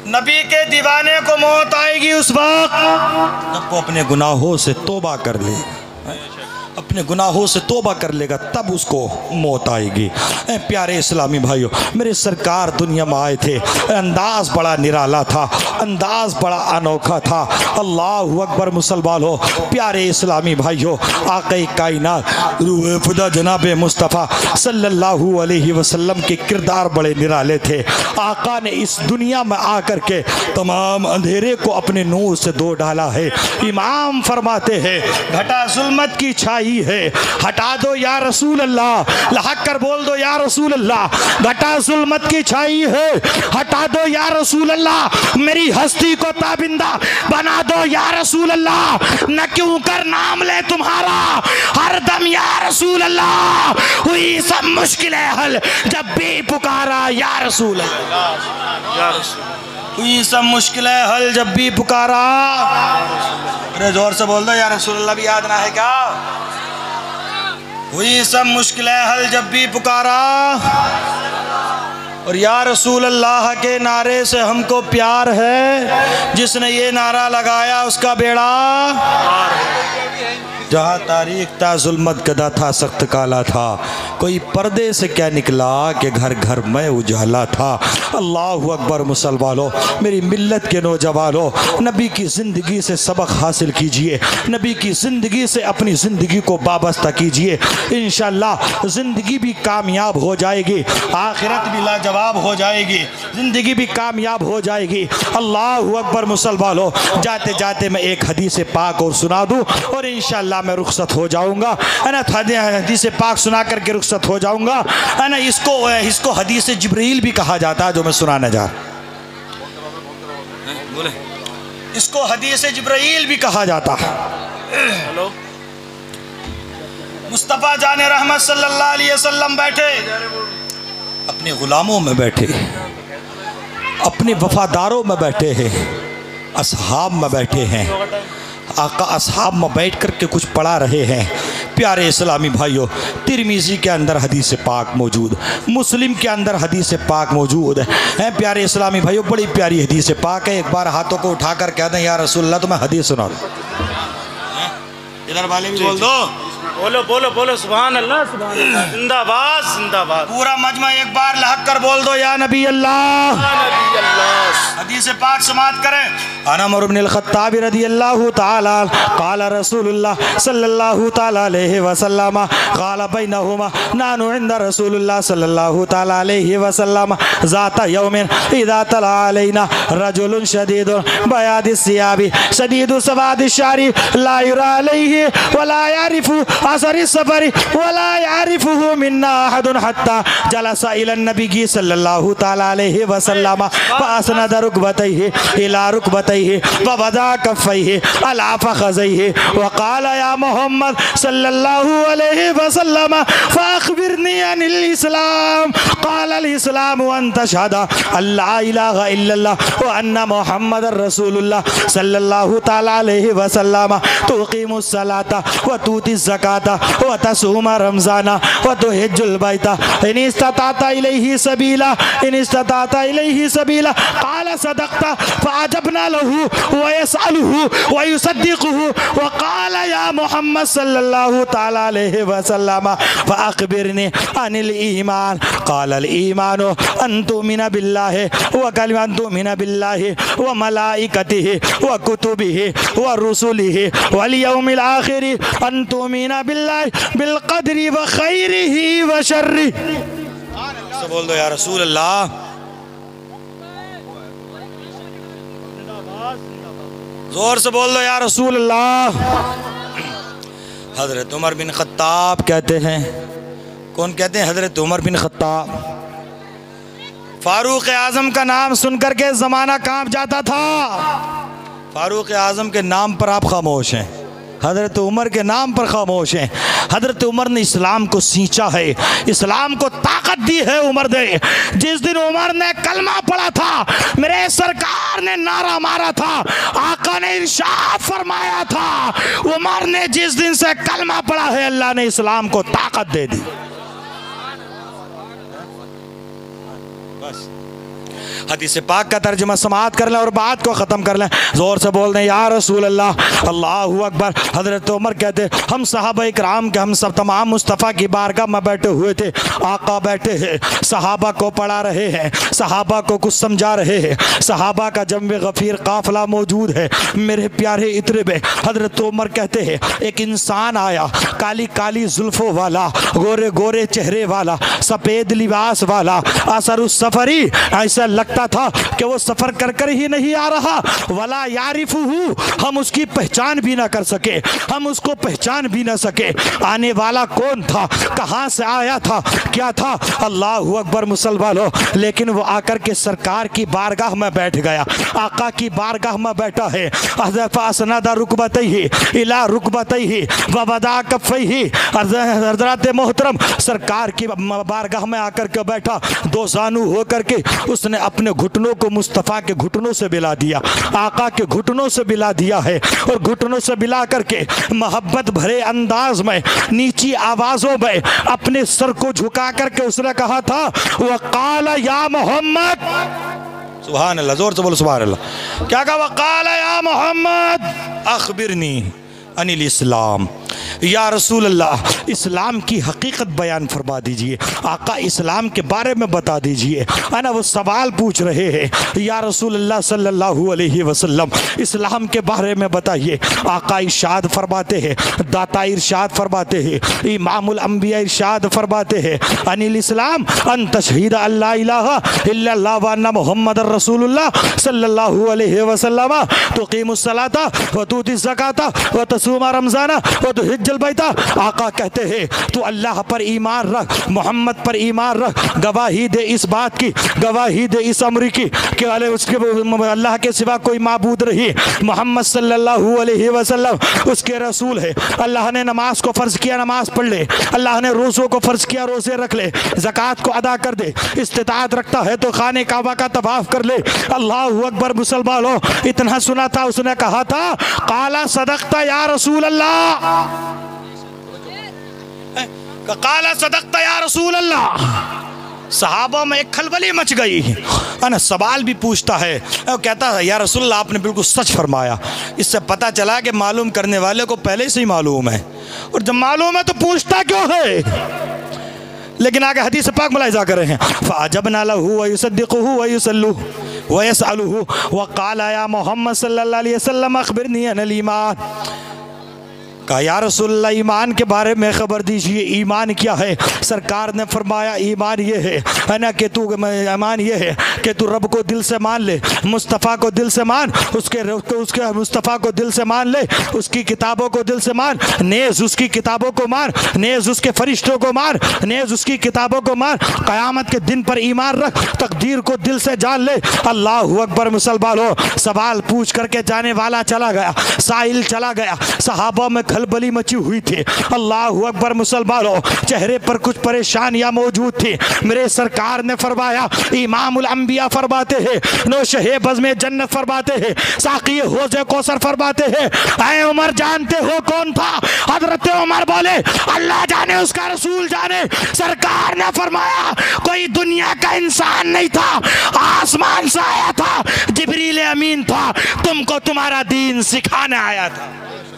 नबी के दीवाने को मौत आएगी उस वक्त जब वो अपने गुनाहों से तौबा कर ले, अपने गुनाहों से तौबा कर लेगा, तब उसको मौत आएगी। प्यारे इस्लामी भाइयों, मेरे सरकार दुनिया में आए थे, अंदाज़ बड़ा निराला था, अंदाज़ बड़ा अनोखा था। अल्लाह अकबर मुसलमान हो। प्यारे इस्लामी भाइयों, आक़ा कायनात रूह खुदा जनाब मुस्तफ़ा सल्लल्लाहु अलैहि वसल्लम के किरदार बड़े निराले थे। आका ने इस दुनिया में आकर के तमाम अंधेरे को अपने नूर से धो डाला है। इमाम फरमाते हैं घटा जुल्मत की छाई है, हटा दो या रसूल अल्लाह, लहक कर बोल दो या रसूल अल्लाह। घटा जुल्मत की छाई है, हटा दो या रसूल अल्लाह। मेरी हस्ती को ताबिंदा बना दो या रसूल अल्लाह। न क्यों कर नाम ले तुम्हारा हर दम या रसूल अल्लाह। हुई सब मुश्किलें हल जब भी पुकारा या रसूल अल्लाह। हुई सब मुश्किलें हल जब भी पुकारा। अरे जोर से बोल दो या रसूल अल्लाह भी याद ना है क्या? हुई सब मुश्किलें हल जब भी पुकारा। और या रसूल अल्लाह के नारे से हमको प्यार है, जिसने ये नारा लगाया उसका बेड़ा। जहाँ तारीख था जुल्मत गदा था, सख्त काला था, कोई पर्दे से क्या निकला कि घर घर में उजाला था। अल्लाह अकबर मुसलमानों, मेरी मिल्लत के नौजवानों, नबी की ज़िंदगी से सबक हासिल कीजिए, नबी की ज़िंदगी से अपनी ज़िंदगी को वाबस्ता कीजिए। इंशाअल्लाह ज़िंदगी भी कामयाब हो जाएगी, आखिरत भी लाजवाब हो जाएगी, ज़िंदगी भी कामयाब हो जाएगी। अल्लाह अकबर मुसलमानों, जाते जाते मैं एक हदीस पाक और सुना दूँ और इंशाअल्लाह मैं रुखसत हो जाऊंगा, है ना। हदीस पाक सुना करके रुखसत हो जाऊंगा, है ना। इसको हदीस जिब्रील भी कहा जाता है जो मैं सुनाने जा बोले, इसको हदीस जिब्रील भी कहा जाता है। हेलो, मुस्तफ़ा जाने रहमत सल्लल्लाहु अलैहि वसल्लम बैठे, अपने गुलामों में बैठे, अपने वफादारों में बैठे हैं, असहाब में बैठे हैं। आका असहाब में बैठ कर के कुछ पढ़ा रहे हैं। प्यारे इस्लामी भाइयों, तिरमिज़ी के अंदर हदीस पाक मौजूद, मुस्लिम के अंदर हदीस पाक मौजूद है। प्यारे इस्लामी भाइयों, बड़ी प्यारी हदीस पाक है। एक बार हाथों को उठाकर कह दें या रसूल अल्लाह, तो मैं हदीस सुना दूँ। इधर वाले भी बोल दो, बोलो बोलो बोलो सुभान अल्लाह, सुभान अल्लाह, जिंदाबाद जिंदाबाद। पूरा मजमा एक बार लहक कर बोल दो या नबी अल्लाह। हदीस पाक समात करें। अन उमर इब्न अल-खत्ताब रदियल्लाहु ताला क़ाल रसूलुल्लाह सल्लल्लाहु ताला अलैहि वसल्लम क़ाल बैनहुमा नानु इंद रसूलुल्लाह सल्लल्लाहु ताला अलैहि वसल्लम ज़ाता यौमिन इज़ा तला अलैना रजुलुन शदीदुन बयादिस सियाबी शदीदु सवादिश शारी ला युरा अलैहि वला यारिफु असरी सफरी वला यारिफुहु मिन्ना अहदुन हत्ता जलसा इला नबी सल्लल्लाहु ताला अलैहि वसल्लम फअस्नद रुकबतैहि इला रुकबतैहि व वदा कफ़ैहि अला फ़ख़ज़ैहि व क़ाल या मुहम्मद सल्लल्लाहु अलैहि वसल्लम फ़अख़बिरनी अनिल इस्लाम क़ाल अल इस्लामु अन तशहदा अल्ला इलाहा इल्लल्लाह व अन्ना मुहम्मदर रसूलुल्लाह सल्लल्लाहु ताला अलैहि वसल्लम तुक़ीमुस सलाता व तूतिज़ ज़काता व तसूम रमज़ाना व तुहिज्जुल बैता इन इस्तताता इलैहि सबीला इन इस्तताता इलैहि सबीला क़ाल सदक़ता फ़अजबना लहु व यसअलुहु व युसद्दिक़ुहु व क़ाल या मुहम्मद सल्लल्लाहु ताला अलैहि वसल्लम फ़अख़बिरनी अनिल ईमान क़ाल अल ईमानु अन तुमिना बिल्लाहि व कलिमन तुमिना बिल्लाहि व मलाइकतिहि व कुतुबिहि व रुसुलिहि वल यौमिल आखिरि अन तुमिना बिल्लाहि बिल क़द्रि व खैरिहि व शर्रिहि। सब बोल दो या रसूल अल्लाह। जोर से बोल दो या रसूल अल्लाह। हज़रत उमर बिन खत्ताब कहते हैं, कौन कहते हैं? हज़रत उमर बिन खत्ताब। फारूक आज़म का नाम सुनकर के ज़माना कांप जाता था। फारूक आज़म के नाम पर आप खामोश हैं, हज़रत उमर के नाम पर खामोश हैं। हज़रत उमर ने इस्लाम को सींचा है, इस्लाम को ताकत दी है उमर ने। जिस दिन उमर ने कलमा पढ़ा था, मेरे सरकार ने नारा मारा था, आका ने इरशाद फरमाया था, उमर ने जिस दिन से कलमा पढ़ा है, अल्लाह ने इस्लाम को ताकत दे दी। बस हदीस पाक का तर्जुमा समाअत कर लें और बात को ख़त्म कर लें। ज़ोर से बोल दें या रसूल अल्लाह, अल्लाहु अकबर। हज़रत उमर कहते हम सहाबा इकराम के हम सब तमाम मुस्तफ़ा की बारगाह में बैठे हुए थे। आका बैठे हैं, सहाबा को पढ़ा रहे हैं, सहाबा को कुछ समझा रहे हैं, सहाबा का जम्मे गफ़ीर काफ़िला मौजूद है। मेरे प्यारे इतरे में हज़रत उमर कहते हैं एक इंसान आया, काली काली जुल्फ़ों वाला, गोरे गोरे चेहरे वाला, सफ़ेद लिबास वाला। असर उस सफ़री ऐसा लगता था कि वो सफ़र कर कर ही नहीं आ रहा। वला यारिफुहु, हम उसकी पहचान भी ना कर सके, हम उसको पहचान भी ना सके। आने वाला कौन था, कहाँ से आया था, क्या था? अल्लाहु अकबर मुसलमानों। लेकिन वो आकर के सरकार की बारगाह में बैठ गया, आका की बारगाह में बैठा है। असनदा रुकबतैहि इला रुकबतैहि व वदा कफ़ैहि। हज़रत मोहतरम सरकार की बारगाह में आकर के बैठा, दो जानू होकर के उसने अपने घुटनों को मुस्तफ़ा के घुटनों से मिला दिया, आका के घुटनों से मिला दिया है। और घुटनों से मिला करके मोहब्बत भरे अंदाज में, नीची आवाज़ों में अपने सर को झुका करके उसने कहा था वक़ाल या मोहम्मद। सुभान अल्लाह, जोर से बोलो सुभान अल्लाह। क्या कहा? वक़ाल या मोहम्मद अख़बिरनी अनिल इस्लाम। या रसूल अल्लाह, इस्लाम की हकीकत बयान फरमा दीजिए, आका इस्लाम के बारे में बता दीजिए। है ना, वो सवाल पूछ रहे हैं या रसूल अल्लाह सल्लल्लाहु अलैहि वसल्लम इस्लाम के बारे में बताइए। आका इरशाद फरमाते हैं, दाता इरशाद फरमाते हैं, इमामुल अंबिया इरशाद फरमाते हैं अनिल इस्लाम अन तशहीद अल्ला इलाहा इल्लल्लाह व अन्ना मुहम्मदर रसूलुल्लाह सल्लल्लाहु अलैहि वसल्लम तुकीमुस सलाता व तुतीज़ ज़काता व तसूमा रमज़ाना व तुहिज्जुल बैता। आका कहते हैं तू अल्लाह पर ईमान रख, मोहम्मद पर ईमान रख, गवाही दे इस बात की, गवाही दे इस अमर की कि उसके अल्लाह के सिवा कोई माबूद नहीं, मोहम्मद सल्लल्लाहु अलैहि वसल्लम उसके रसूल है। अल्लाह ने नमाज को फ़र्ज किया, नमाज पढ़ ले। अल्लाह ने रोज़ों को फ़र्ज किया, रोज़े रख ले। ज़कात को अदा कर दे। इस्तिताअत रखता है तो खाने काबा का तवाफ़ कर ले। अल्लाहु अकबर मुसलमानों। इतना सुना था, उसने कहा था काला सदक़ता या रसूल अल्लाह, काला सदक़ता या रसूल अल्लाह। सहाबा में एक खलबली मच गई है ना। सवाल भी पूछता है, कहता है या रसूल अल्लाह आपने बिल्कुल सच फरमाया। इससे पता चला कि मालूम करने वाले को पहले से ही मालूम है, और जब मालूम है तो पूछता क्यों है। लेकिन आगे हदीस पाक मुलाहिज़ा कर रहे हैं फ़अजबना लहू व युसद्दिक़ुहु व युसल्लुहु व यसअलुहु व क़ाल या मोहम्मद सल्लल्लाहु अलैहि वसल्लम अख़बिरनी अनिल ईमान। कहा या रसूलल्लाह ईमान के बारे में ख़बर दीजिए, ईमान क्या है? सरकार ने फरमाया ईमान ये है ना कि तू, ईमान ये है कि तू रब को दिल से मान ले, मुस्तफ़ा को दिल से मान, उसके मुस्तफ़ा को दिल से मान ले, उसकी किताबों को दिल से मान, नेज़ उसकी किताबों को मान, नेज़ उसके फरिश्तों को मान, नेज़ उसकी किताबों को मान, क़यामत के दिन पर ईमान रख, तकदीर को दिल से जान ले। अल्लाहु अकबर मुसलमानों। सवाल पूछ करके जाने वाला चला गया, साहिल चला गया। सहाबा में खलबली मची हुई थी। अल्लाहु अकबर मुसलमानों। चेहरे पर कुछ परेशानियां मौजूद थी। मेरे सरकार ने फरमाया, इमामुल अंबिया फरमाते हैं, नौशहे बज़्म जन्नत फरमाते हैं, साक़ी हौज़े कौसर फरमाते हैं। ऐ उमर जानते हो कौन था? हज़रत उमर बोले अल्लाह जाने, उसका रसूल जाने। सरकार ने फरमाया कोई दुनिया का इंसान नहीं था, आसमान से आया था, जिब्रील अमीन था, तुमको तुम्हारा दीन सिखाने आया था।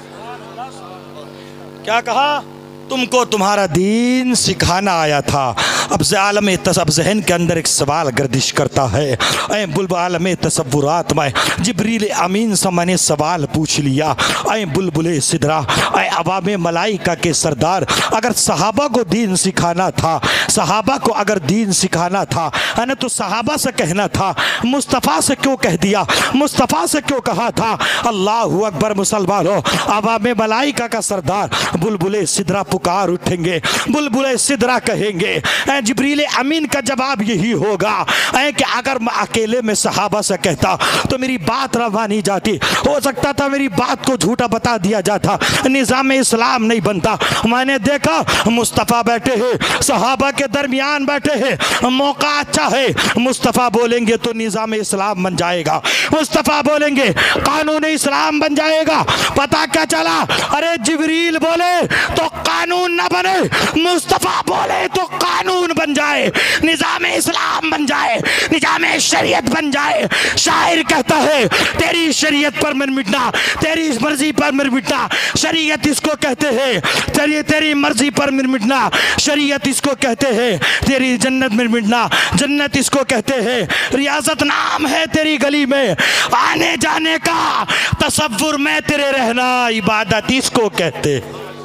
क्या कहा? तुमको तुम्हारा दीन सिखाना आया था। अब आलम जहन के अंदर एक सवाल गर्दिश करता है, ऐ बुलबुल आलम तसव्वुरात में जिब्रील अमीन से मैंने सवाल पूछ लिया, ऐ बुलबुल सिदरा, ऐ अवाम मलाइका के सरदार, अगर सहाबा को दीन सिखाना था, सहाबा को अगर दीन सिखाना था, है ना, तो सहाबा से कहना था, मुस्तफ़ा से क्यों कह दिया? मुस्तफ़ा से क्यों कहा था? अल्लाहु अकबर मुसलमानों। अवाम मलाइका का सरदार बुलबुल सिदरा पुकार उठेंगे, बुलबुल सिदरा कहेंगे। जिब्रील अमीन का जवाब यही होगा कि अगर मैं अकेले में सहाबा से कहता तो मेरी बात रवा नहीं जाती, हो सकता था मेरी बात को झूठा बता दिया जाता, निज़ाम इस्लाम नहीं बनता। मैंने देखा मुस्तफ़ा बैठे हैं, सहाबा के दरमियान बैठे हैं, मौका अच्छा है। मुस्तफ़ा बोलेंगे तो निज़ाम इस्लाम बन जाएगा, मुस्तफ़ा बोलेंगे कानून इस्लाम बन जाएगा। पता क्या चला? अरे जिब्रील बोले तो कानून न बने, मुस्तफ़ा बोले तो कानून कानून बन जाए, निज़ाम इस्लाम बन जाए, निज़ाम शरीयत बन जाए। शायर कहता है तेरी शरीयत पर मर मिटना, तेरी मर्जी पर मर मिटना, शरीयत इसको कहते हैं। तेरी मर्जी पर मर मिटना, शरीयत इसको कहते हैं। तेरी जन्नत में मिटना, जन्नत इसको कहते हैं। रियासत नाम है तेरी गली में आने जाने का, तसव्वुर में तेरे रहना इबादत इसको कहते।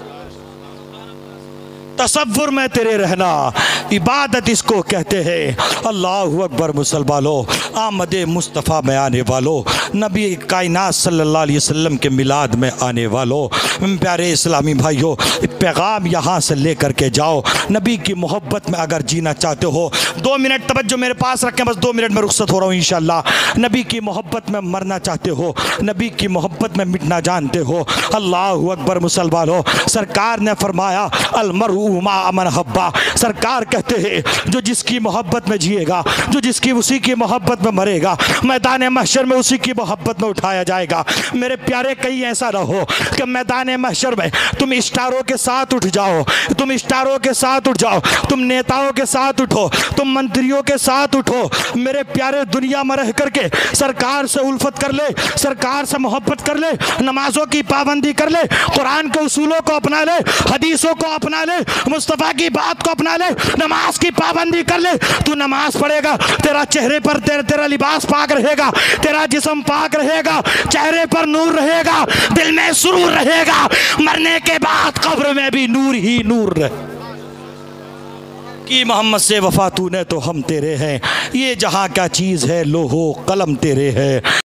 तसव्वुर में तेरे रहना इबादत इसको कहते हैं। अल्लाहु अकबर। मुसलमानों, आमद मुस्तफ़ा में आने वालों, नबी कायनात सल्लल्लाहु अलैहि वसल्लम के मिलाद में आने वालों, प्यारे इस्लामी भाइयों, पैगाम यहाँ से लेकर के जाओ। नबी की मोहब्बत में अगर जीना चाहते हो, 2 मिनट तवज्जो मेरे पास रखें, बस 2 मिनट में रुखसत हो रहा हूँ इंशाअल्लाह। नबी की मोहब्बत में मरना चाहते हो, नबी की मोहब्बत में मिटना जानते हो, अल्लाहु अकबर। मुसलमानों, सरकार ने फरमाया अलमरउ मा अमन हब्बा। सरकार कहते हैं जो जिसकी मोहब्बत में जिएगा, जो जिसकी उसी की मोहब्बत में मरेगा, मैदान महशर में उसी की मोहब्बत में उठाया जाएगा। मेरे प्यारे, कहीं ऐसा ना हो कि मैदान महशर में तुम स्टारों के साथ उठ जाओ, तुम स्टारों के साथ उठ जाओ, तुम नेताओं के साथ उठो, तुम मंत्रियों के साथ उठो। मेरे प्यारे, दुनिया में रह करके सरकार से उल्फत कर ले, सरकार से मोहब्बत कर ले, नमाजों की पाबंदी कर ले, कुरान के उसूलों को अपना ले, हदीसों को अपना ले, मुस्तफ़ा की बात को अपना ले, नमाज की पाबंदी कर ले। तू नमाज पढ़ेगा, तेरा चेहरे पर तेरा लिबास पाक रहेगा, तेरा जिस्म पाक रहेगा, चेहरे पर नूर रहेगा, दिल में सुरूर रहेगा, मरने के बाद कब्र में भी नूर ही नूर रहे। कि मोहम्मद से वफा तूने तो हम तेरे हैं, ये जहां क्या चीज़ है लोहो कलम तेरे है।